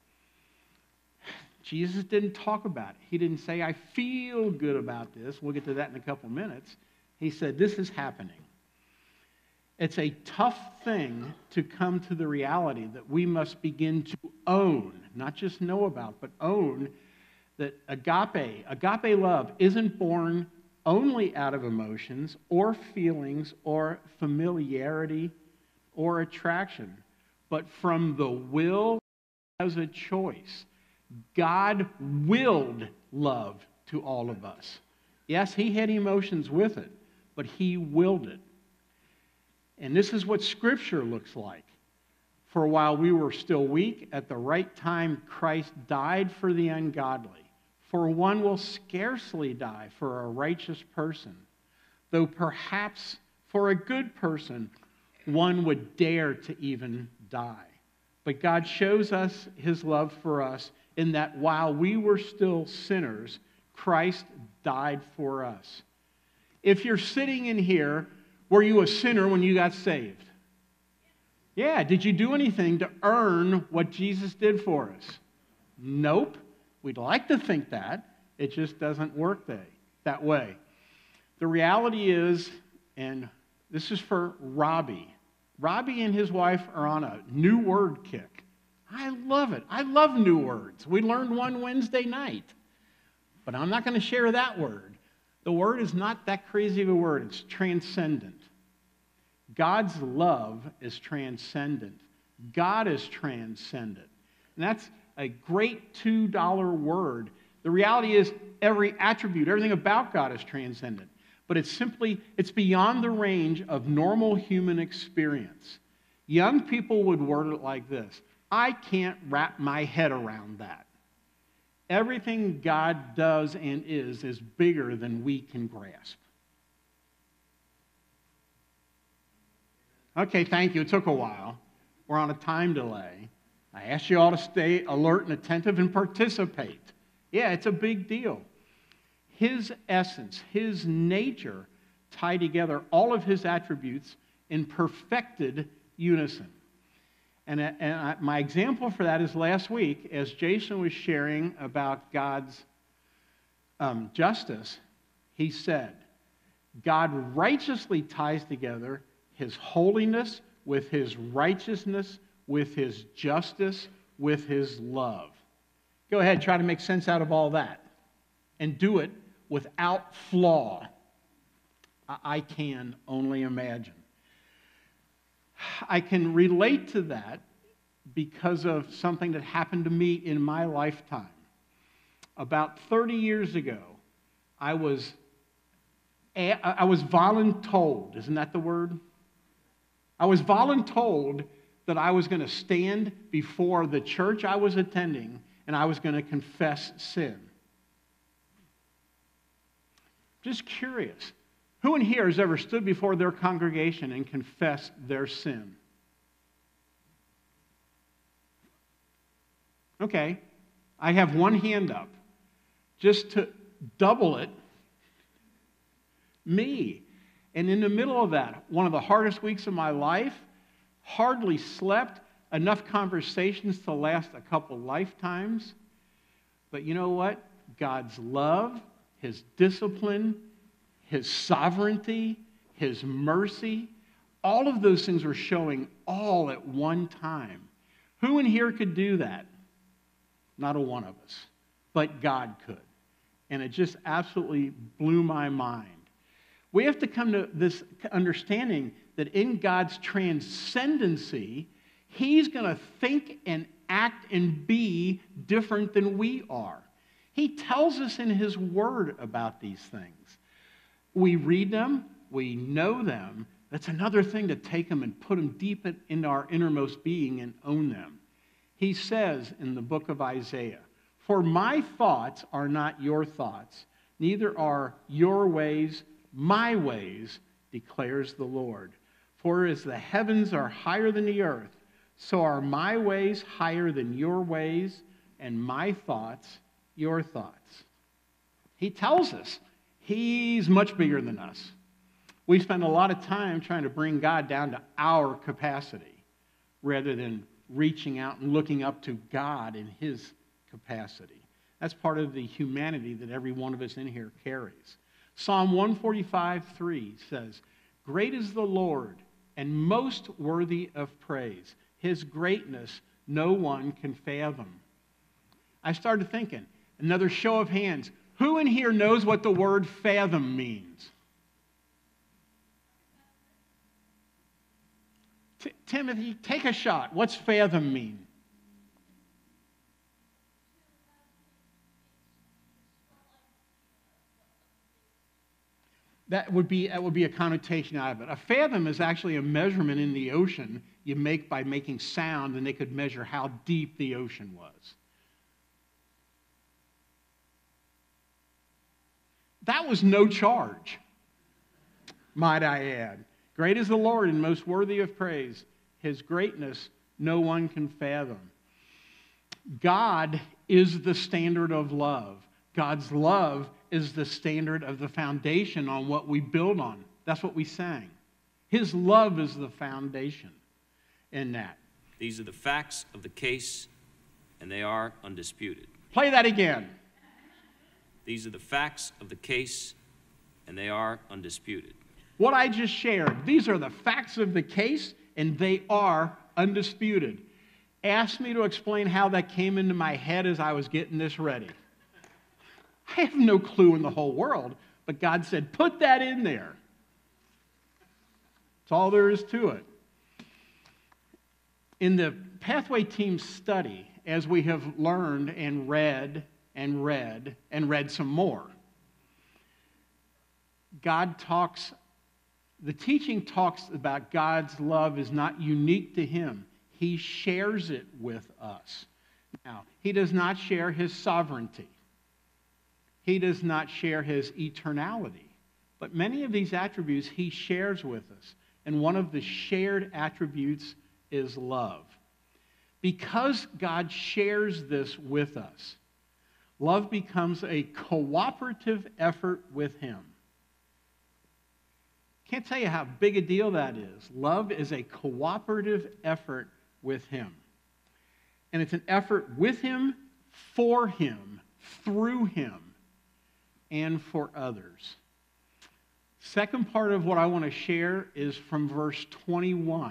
Jesus didn't talk about it. He didn't say, I feel good about this. We'll get to that in a couple minutes. He said, this is happening. It's a tough thing to come to the reality that we must begin to own, not just know about, but own that agape love isn't born only out of emotions or feelings or familiarity or attraction, but from the will as a choice. God willed love to all of us. Yes, he had emotions with it, but he willed it. And this is what Scripture looks like. For while we were still weak, at the right time Christ died for the ungodly. For one will scarcely die for a righteous person, though perhaps for a good person one would dare to even die. But God shows us his love for us in that while we were still sinners, Christ died for us. If you're sitting in here, were you a sinner when you got saved? Yeah. Did you do anything to earn what Jesus did for us? Nope. We'd like to think that. It just doesn't work that way. The reality is, and this is for Robbie. Robbie and his wife are on a new word kick. I love it. I love new words. We learned one Wednesday night. But I'm not going to share that word. The word is not that crazy of a word. It's transcendent. God's love is transcendent. God is transcendent. And that's a great $2 word. The reality is every attribute, everything about God is transcendent. But it's beyond the range of normal human experience. Young people would word it like this: I can't wrap my head around that. Everything God does and is bigger than we can grasp. Okay, thank you. It took a while. We're on a time delay. I asked you all to stay alert and attentive and participate. Yeah, it's a big deal. His essence, his nature tie together all of his attributes in perfected unison. And my example for that is last week, as Jason was sharing about God's justice, he said, God righteously ties together his holiness with his righteousness, with his justice, with his love. Go ahead, try to make sense out of all that. And do it without flaw. I can only imagine. I can relate to that because of something that happened to me in my lifetime. About 30 years ago, I was voluntold. Isn't that the word? I was voluntold that I was going to stand before the church I was attending and I was going to confess sin. Just curious. Who in here has ever stood before their congregation and confessed their sin? Okay, I have one hand up. Just to double it, me. And in the middle of that, one of the hardest weeks of my life, hardly slept, enough conversations to last a couple lifetimes. But you know what? God's love, his discipline, his sovereignty, his mercy, all of those things were showing all at one time. Who in here could do that? Not a one of us, but God could. And it just absolutely blew my mind. We have to come to this understanding that in God's transcendency, he's going to think and act and be different than we are. He tells us in his word about these things. We read them, we know them. That's another thing to take them and put them deep into our innermost being and own them. He says in the book of Isaiah, "For my thoughts are not your thoughts, neither are your ways my ways, declares the Lord. For as the heavens are higher than the earth, so are my ways higher than your ways, and my thoughts your thoughts." He tells us he's much bigger than us. We spend a lot of time trying to bring God down to our capacity rather than reaching out and looking up to God in his capacity. That's part of the humanity that every one of us in here carries. Psalm 145:3 says, "Great is the Lord and most worthy of praise. His greatness no one can fathom." I started thinking, another show of hands, who in here knows what the word fathom means? Timothy, take a shot. What's fathom mean? That would be a connotation out of it. A fathom is actually a measurement in the ocean you make by making sound, and they could measure how deep the ocean was. That was no charge, might I add. Great is the Lord and most worthy of praise. His greatness no one can fathom. God is the standard of love. God's love is the standard of the foundation on what we build on. That's what we sang. His love is the foundation in that. These are the facts of the case, and they are undisputed. Play that again. These are the facts of the case, and they are undisputed. What I just shared, these are the facts of the case, and they are undisputed. Ask me to explain how that came into my head as I was getting this ready. I have no clue in the whole world, but God said, put that in there. That's all there is to it. In the Pathway Team study, as we have learned and read and read and read some more, the teaching talks about God's love is not unique to him. He shares it with us. Now, he does not share his sovereignty. He does not share his eternality. But many of these attributes he shares with us. And one of the shared attributes is love. Because God shares this with us, love becomes a cooperative effort with him. Can't tell you how big a deal that is. Love is a cooperative effort with him. And it's an effort with him, for him, through him, and for others. Second part of what I want to share is from verse 21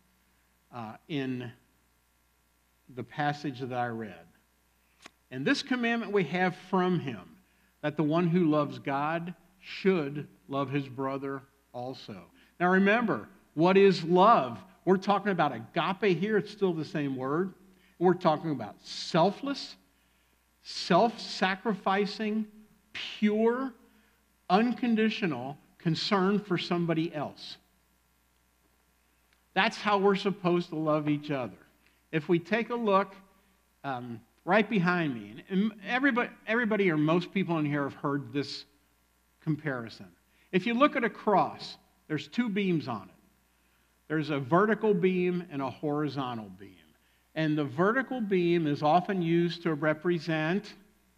in the passage that I read. And this commandment we have from him, that the one who loves God should love his brother also. Now remember, what is love? We're talking about agape here. It's still the same word. We're talking about selfless, self-sacrificing, pure, unconditional concern for somebody else. That's how we're supposed to love each other. If we take a look right behind me, and everybody or most people in here have heard this comparison. If you look at a cross, there's two beams on it. There's a vertical beam and a horizontal beam. And the vertical beam is often used to represent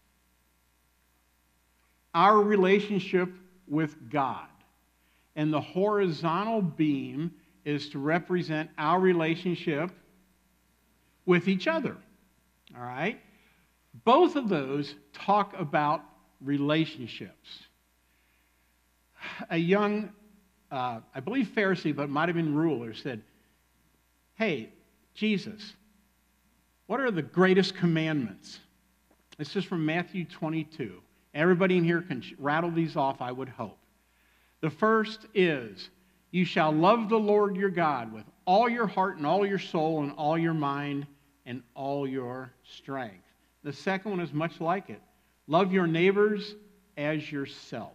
our relationship with God. And the horizontal beam is to represent our relationship with each other. All right? Both of those talk about relationships. A young, I believe Pharisee, but it might have been ruler, said, hey, Jesus, what are the greatest commandments? This is from Matthew 22. Everybody in here can rattle these off, I would hope. The first is, you shall love the Lord your God with all your heart and all your soul and all your mind and all your strength. The second one is much like it. Love your neighbors as yourself.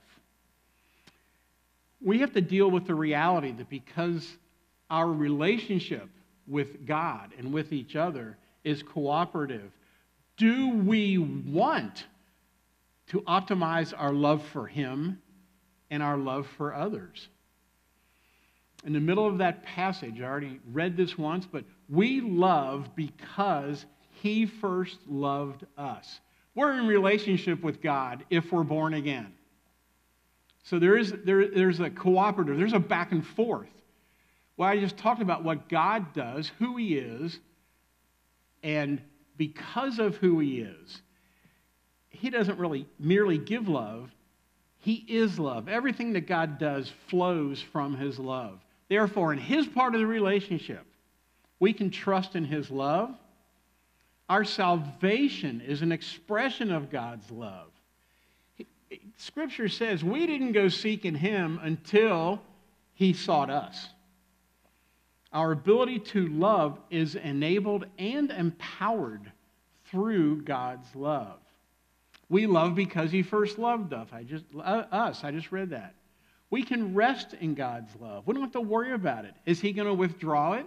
We have to deal with the reality that because our relationship with God and with each other is cooperative, do we want to optimize our love for him and our love for others? In the middle of that passage, I already read this once, but we love because he first loved us. We're in relationship with God if we're born again. So there's a cooperative, there's a back and forth. Well, I just talked about what God does, who he is, and because of who he is, he doesn't really merely give love, he is love. Everything that God does flows from his love. Therefore, in his part of the relationship, we can trust in his love. Our salvation is an expression of God's love. Scripture says we didn't go seeking him until he sought us. Our ability to love is enabled and empowered through God's love. We love because he first loved us. I just read that. We can rest in God's love. We don't have to worry about it. Is he going to withdraw it?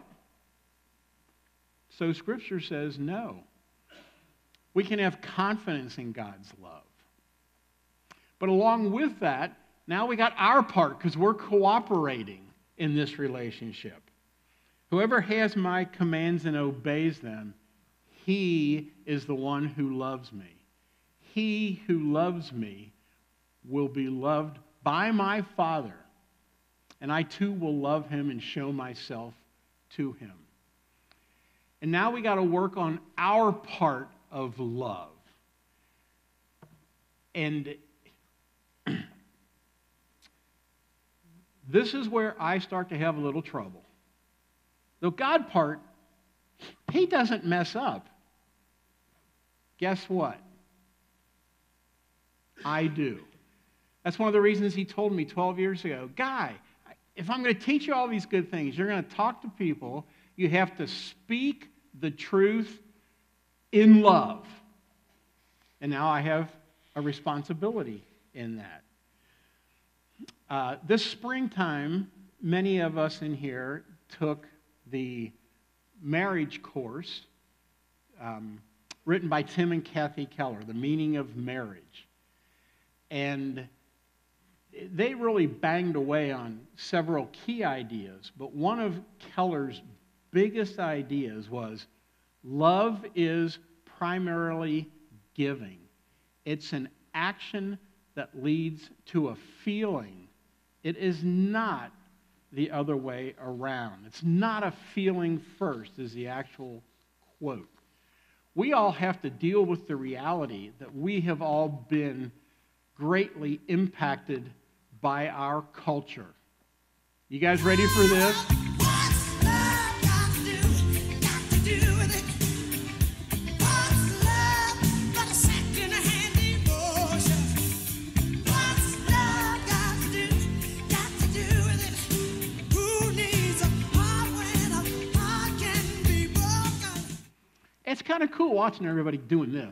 So Scripture says no. We can have confidence in God's love. But along with that, now we got our part because we're cooperating in this relationship. Whoever has my commands and obeys them, he is the one who loves me. He who loves me will be loved by my Father, and I too will love him and show myself to him. And now we got to work on our part of love. And this is where I start to have a little trouble. The God part, he doesn't mess up. Guess what? I do. That's one of the reasons he told me 12 years ago, Guy, if I'm going to teach you all these good things, you're going to talk to people, you have to speak the truth in love. And now I have a responsibility in that. This springtime, many of us in here took the marriage course written by Tim and Kathy Keller, The Meaning of Marriage. And they really banged away on several key ideas, but one of Keller's biggest ideas was love is primarily giving. It's an action that leads to a feeling. It is not the other way around. It's not a feeling first, is the actual quote. We all have to deal with the reality that we have all been greatly impacted by our culture. You guys ready for this? What's love got to do with it? What's love but a second-hand emotion? What's love got to do with it? Who needs a heart when a heart can be broken? It's kind of cool watching everybody doing this.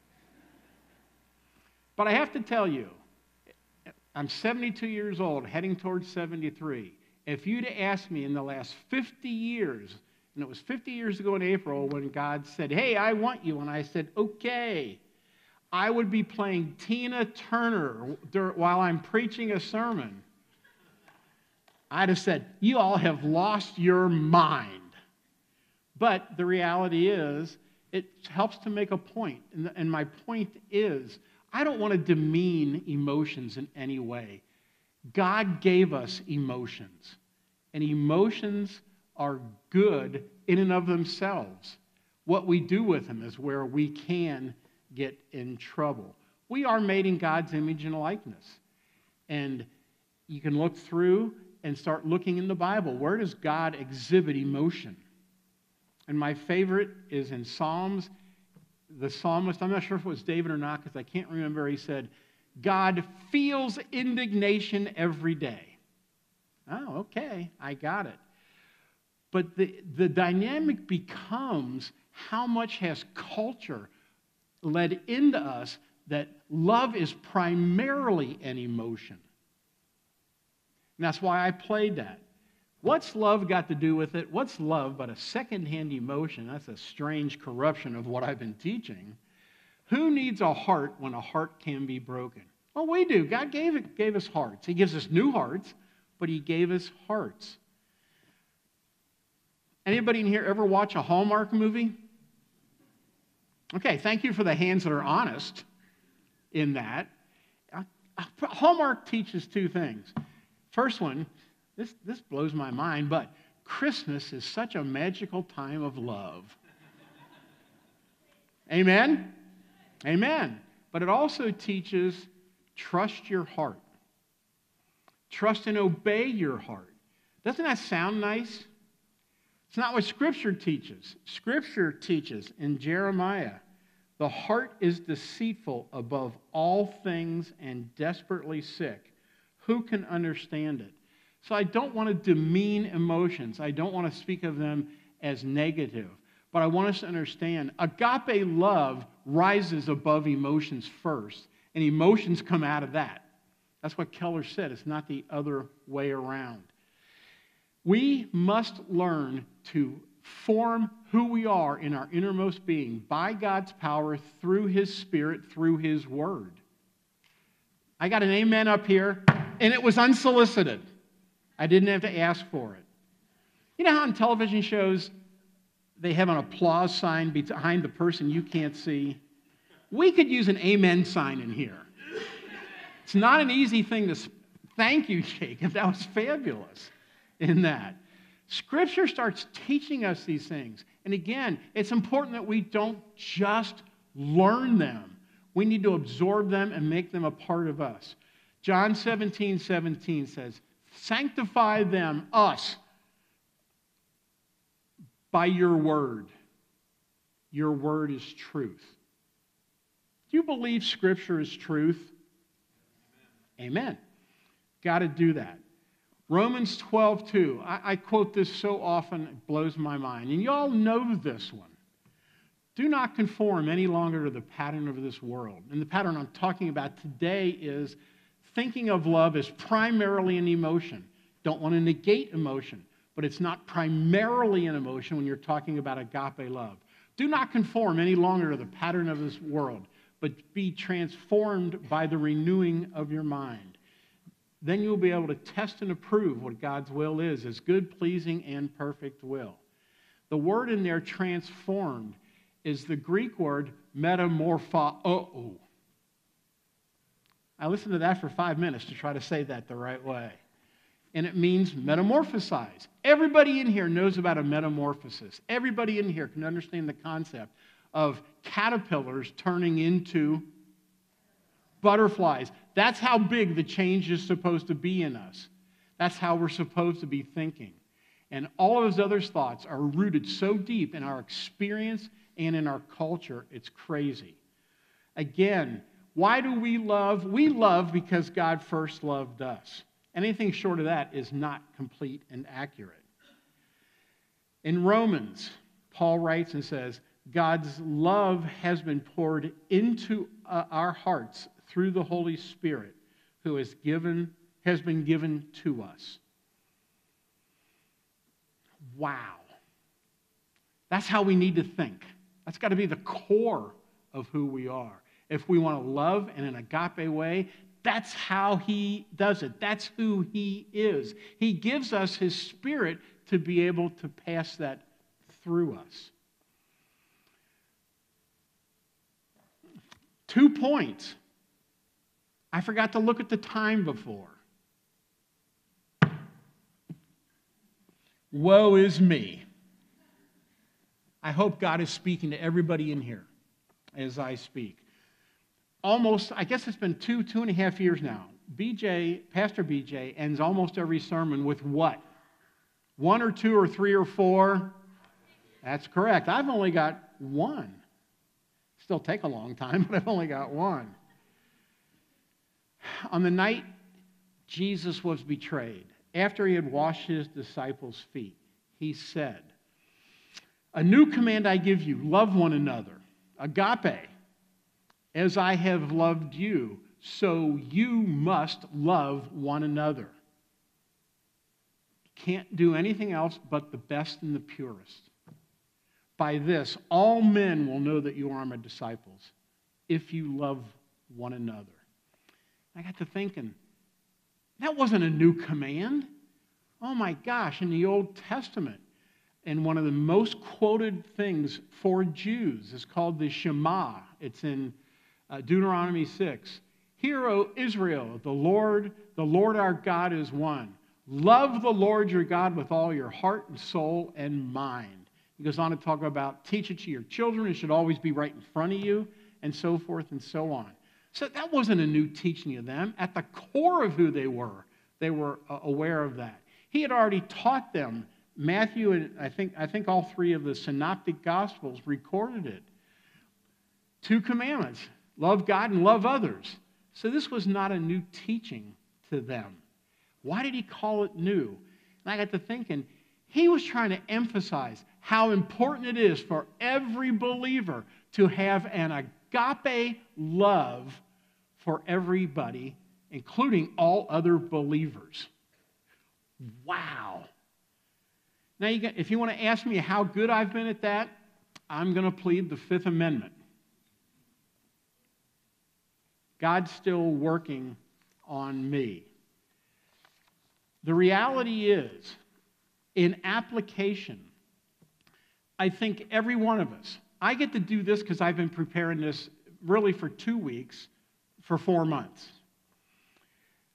But I have to tell you, I'm 72 years old, heading towards 73. If you'd asked me in the last 50 years, and it was 50 years ago in April when God said, hey, I want you, and I said, okay, I would be playing Tina Turner while I'm preaching a sermon. I'd have said, you all have lost your mind. But the reality is, it helps to make a point. And my point is, I don't want to demean emotions in any way. God gave us emotions, and emotions are good in and of themselves. What we do with them is where we can get in trouble. We are made in God's image and likeness. And you can look through and start looking in the Bible. Where does God exhibit emotion? And my favorite is in Psalms. The psalmist, I'm not sure if it was David or not because I can't remember, he said, God feels indignation every day. Oh, okay, I got it. But the dynamic becomes how much has culture led into us that love is primarily an emotion. And that's why I played that. What's love got to do with it? What's love but a second-hand emotion? That's a strange corruption of what I've been teaching. Who needs a heart when a heart can be broken? Well, we do. God gave us hearts. He gives us new hearts, but he gave us hearts. Anybody in here ever watch a Hallmark movie? Okay, thank you for the hands that are honest in that. Hallmark teaches two things. First one, this blows my mind, but Christmas is such a magical time of love. Amen? Amen. But it also teaches trust your heart. Trust and obey your heart. Doesn't that sound nice? It's not what Scripture teaches. Scripture teaches in Jeremiah, the heart is deceitful above all things and desperately sick. Who can understand it? So I don't want to demean emotions. I don't want to speak of them as negative. But I want us to understand agape love rises above emotions first, and emotions come out of that. That's what Keller said. It's not the other way around. We must learn to form who we are in our innermost being by God's power through His Spirit, through His Word. I got an amen up here, and it was unsolicited. I didn't have to ask for it. You know how in television shows they have an applause sign behind the person you can't see? We could use an amen sign in here. It's not an easy thing to... Thank you, Jacob. That was fabulous in that. Scripture starts teaching us these things. And again, it's important that we don't just learn them. We need to absorb them and make them a part of us. John 17:17 says, sanctify them, us, by your word. Your word is truth. Do you believe Scripture is truth? Amen. Got to do that. Romans 12:2. I quote this so often, it blows my mind. And you all know this one. Do not conform any longer to the pattern of this world. And the pattern I'm talking about today is thinking of love as primarily an emotion. Don't want to negate emotion, but it's not primarily an emotion when you're talking about agape love. Do not conform any longer to the pattern of this world, but be transformed by the renewing of your mind. Then you'll be able to test and approve what God's will is, his good, pleasing, and perfect will. The word in there, transformed, is the Greek word metamorpho. I listened to that for 5 minutes to try to say that the right way. And it means metamorphosize. Everybody in here knows about a metamorphosis. Everybody in here can understand the concept of caterpillars turning into butterflies. That's how big the change is supposed to be in us. That's how we're supposed to be thinking. And all of those other thoughts are rooted so deep in our experience and in our culture, it's crazy. Again, why do we love? We love because God first loved us. Anything short of that is not complete and accurate. In Romans, Paul writes and says, God's love has been poured into our hearts through the Holy Spirit who has been given to us. Wow. That's how we need to think. That's got to be the core of who we are. If we want to love in an agape way, that's how he does it. That's who he is. He gives us his Spirit to be able to pass that through us. 2 points. I forgot to look at the time before. Woe is me. I hope God is speaking to everybody in here as I speak. Almost, I guess it's been 2.5 years now. Pastor BJ ends almost every sermon with what? 1 or 2 or 3 or 4? That's correct. I've only got 1. Still take a long time, but I've only got 1. On the night Jesus was betrayed, after he had washed his disciples' feet, he said, a new command I give you, love one another, agape. As I have loved you, so you must love one another. Can't do anything else but the best and the purest. By this, all men will know that you are my disciples, if you love one another. I got to thinking, that wasn't a new command. Oh my gosh, in the Old Testament, and one of the most quoted things for Jews is called the Shema. It's in Deuteronomy 6. Hear, O Israel, the Lord our God is one. Love the Lord your God with all your heart and soul and mind. He goes on to talk about teach it to your children. It should always be right in front of you, and so forth and so on. So that wasn't a new teaching of them. At the core of who they were aware of that. He had already taught them. Matthew and I think all 3 of the synoptic gospels recorded it. 2 commandments. Love God and love others. So this was not a new teaching to them. Why did he call it new? And I got to thinking, he was trying to emphasize how important it is for every believer to have an agape love for everybody, including all other believers. Wow. Now, if you want to ask me how good I've been at that, I'm going to plead the Fifth Amendment. God's still working on me. The reality is, in application, I think every one of us, I get to do this because I've been preparing this really for 2 weeks, for 4 months.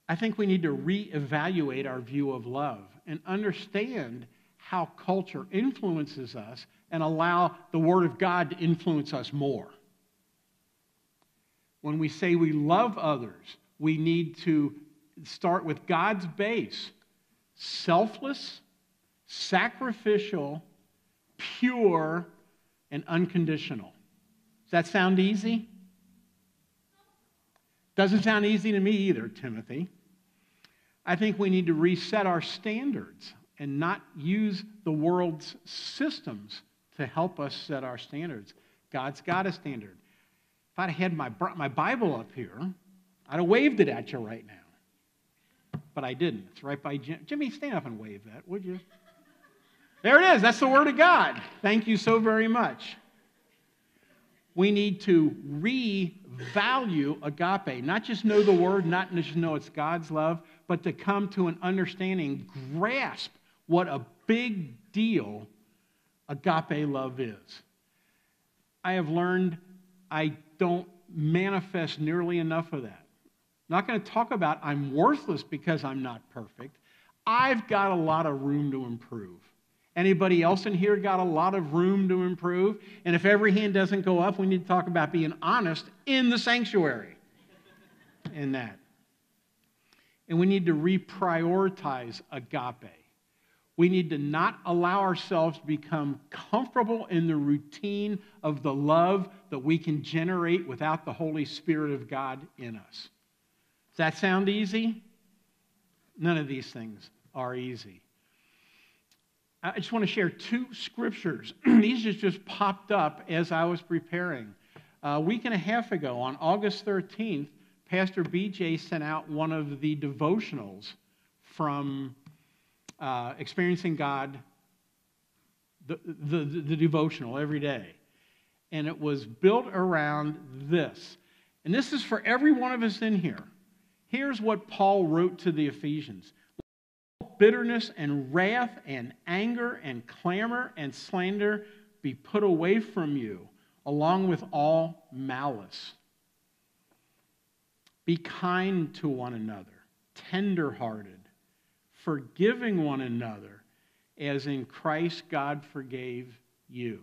I think we need to reevaluate our view of love and understand how culture influences us and allow the Word of God to influence us more. When we say we love others, we need to start with God's base: selfless, sacrificial, pure, and unconditional. Does that sound easy? Doesn't sound easy to me either, Timothy. I think we need to reset our standards and not use the world's systems to help us set our standards. God's got a standard. If I'd had my Bible up here, I'd have waved it at you right now. But I didn't. It's right by Jim. Jimmy, stand up and wave that, would you? There it is. That's the Word of God. Thank you so very much. We need to revalue agape, not just know the Word, not just know it's God's love, but to come to an understanding, grasp what a big deal agape love is. I have learned I don't manifest nearly enough of that. I'm not going to talk about I'm worthless because I'm not perfect. I've got a lot of room to improve. Anybody else in here got a lot of room to improve? And if every hand doesn't go up, we need to talk about being honest in the sanctuary in that. And we need to reprioritize agape. We need to not allow ourselves to become comfortable in the routine of the love that we can generate without the Holy Spirit of God in us. Does that sound easy? None of these things are easy. I just want to share two scriptures. These just popped up as I was preparing. A week and a half ago, on August 13th, Pastor BJ sent out one of the devotionals from Experiencing God, the devotional every day. And it was built around this. And this is for every one of us in here. Here's what Paul wrote to the Ephesians. Bitterness and wrath and anger and clamor and slander be put away from you, along with all malice. Be kind to one another, tender-hearted, forgiving one another, as in Christ God forgave you.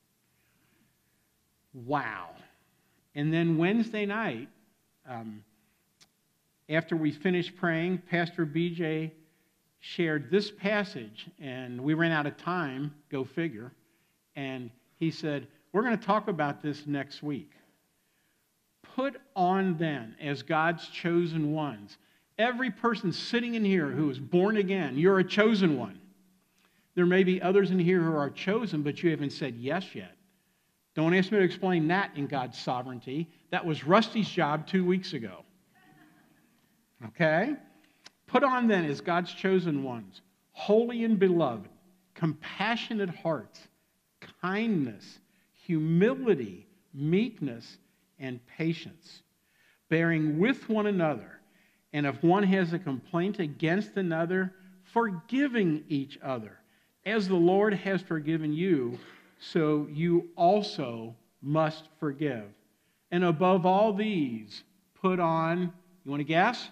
Wow. And then Wednesday night, after we finished praying, Pastor BJ shared this passage, and we ran out of time, go figure, and he said, we're going to talk about this next week. Put on then, as God's chosen ones, every person sitting in here who is born again, you're a chosen one. There may be others in here who are chosen, but you haven't said yes yet. Don't ask me to explain that in God's sovereignty. That was Rusty's job 2 weeks ago. Okay? Put on then, as God's chosen ones, holy and beloved, compassionate hearts, kindness, humility, meekness, and patience, bearing with one another, and if one has a complaint against another, forgiving each other. As the Lord has forgiven you, so you also must forgive. And above all these, put on, you want to guess?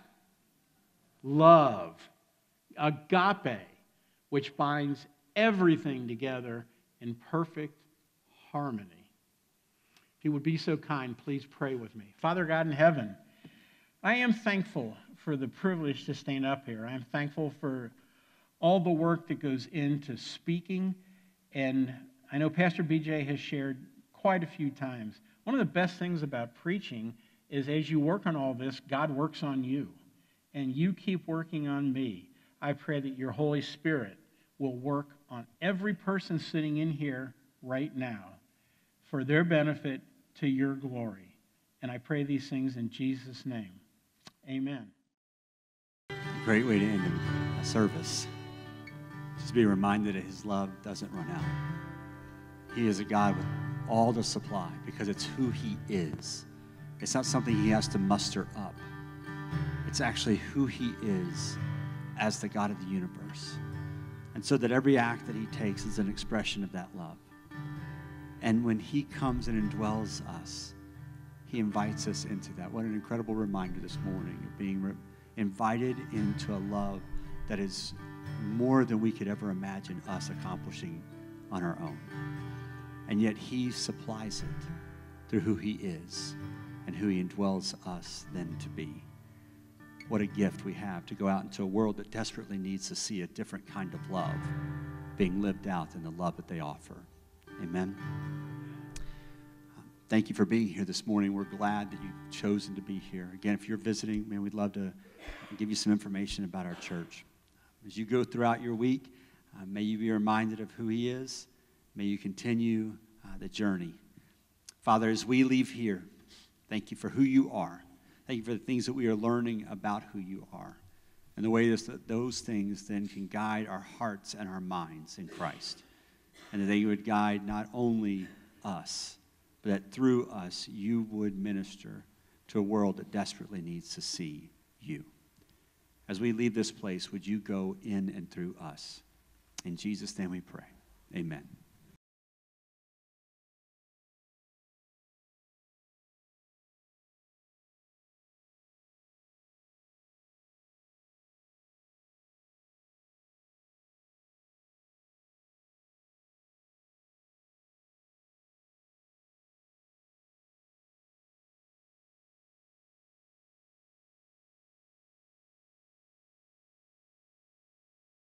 Love, agape, which binds everything together in perfect harmony. If you would be so kind, please pray with me. Father God in heaven, I am thankful for the privilege to stand up here. I am thankful for all the work that goes into speaking, and I know Pastor BJ has shared quite a few times. One of the best things about preaching is as you work on all this, God works on you. And you keep working on me. I pray that your Holy Spirit will work on every person sitting in here right now for their benefit to your glory. And I pray these things in Jesus' name. Amen. A great way to end a service. Just be reminded that his love doesn't run out. He is a God with all the supply because it's who he is. It's not something he has to muster up. It's actually who he is as the God of the universe. And so that every act that he takes is an expression of that love. And when he comes and indwells us, he invites us into that. What an incredible reminder this morning of being invited into a love that is more than we could ever imagine us accomplishing on our own. And yet he supplies it through who he is and who he indwells us then to be. What a gift we have to go out into a world that desperately needs to see a different kind of love being lived out in the love that they offer. Amen. Thank you for being here this morning. We're glad that you've chosen to be here. Again, if you're visiting, man, we'd love to give you some information about our church. As you go throughout your week, may you be reminded of who he is. May you continue the journey. Father, as we leave here, thank you for who you are. Thank you for the things that we are learning about who you are and the way that those things then can guide our hearts and our minds in Christ. And that they would guide not only us, but that through us you would minister to a world that desperately needs to see you. As we leave this place, would you go in and through us? In Jesus' name we pray. Amen.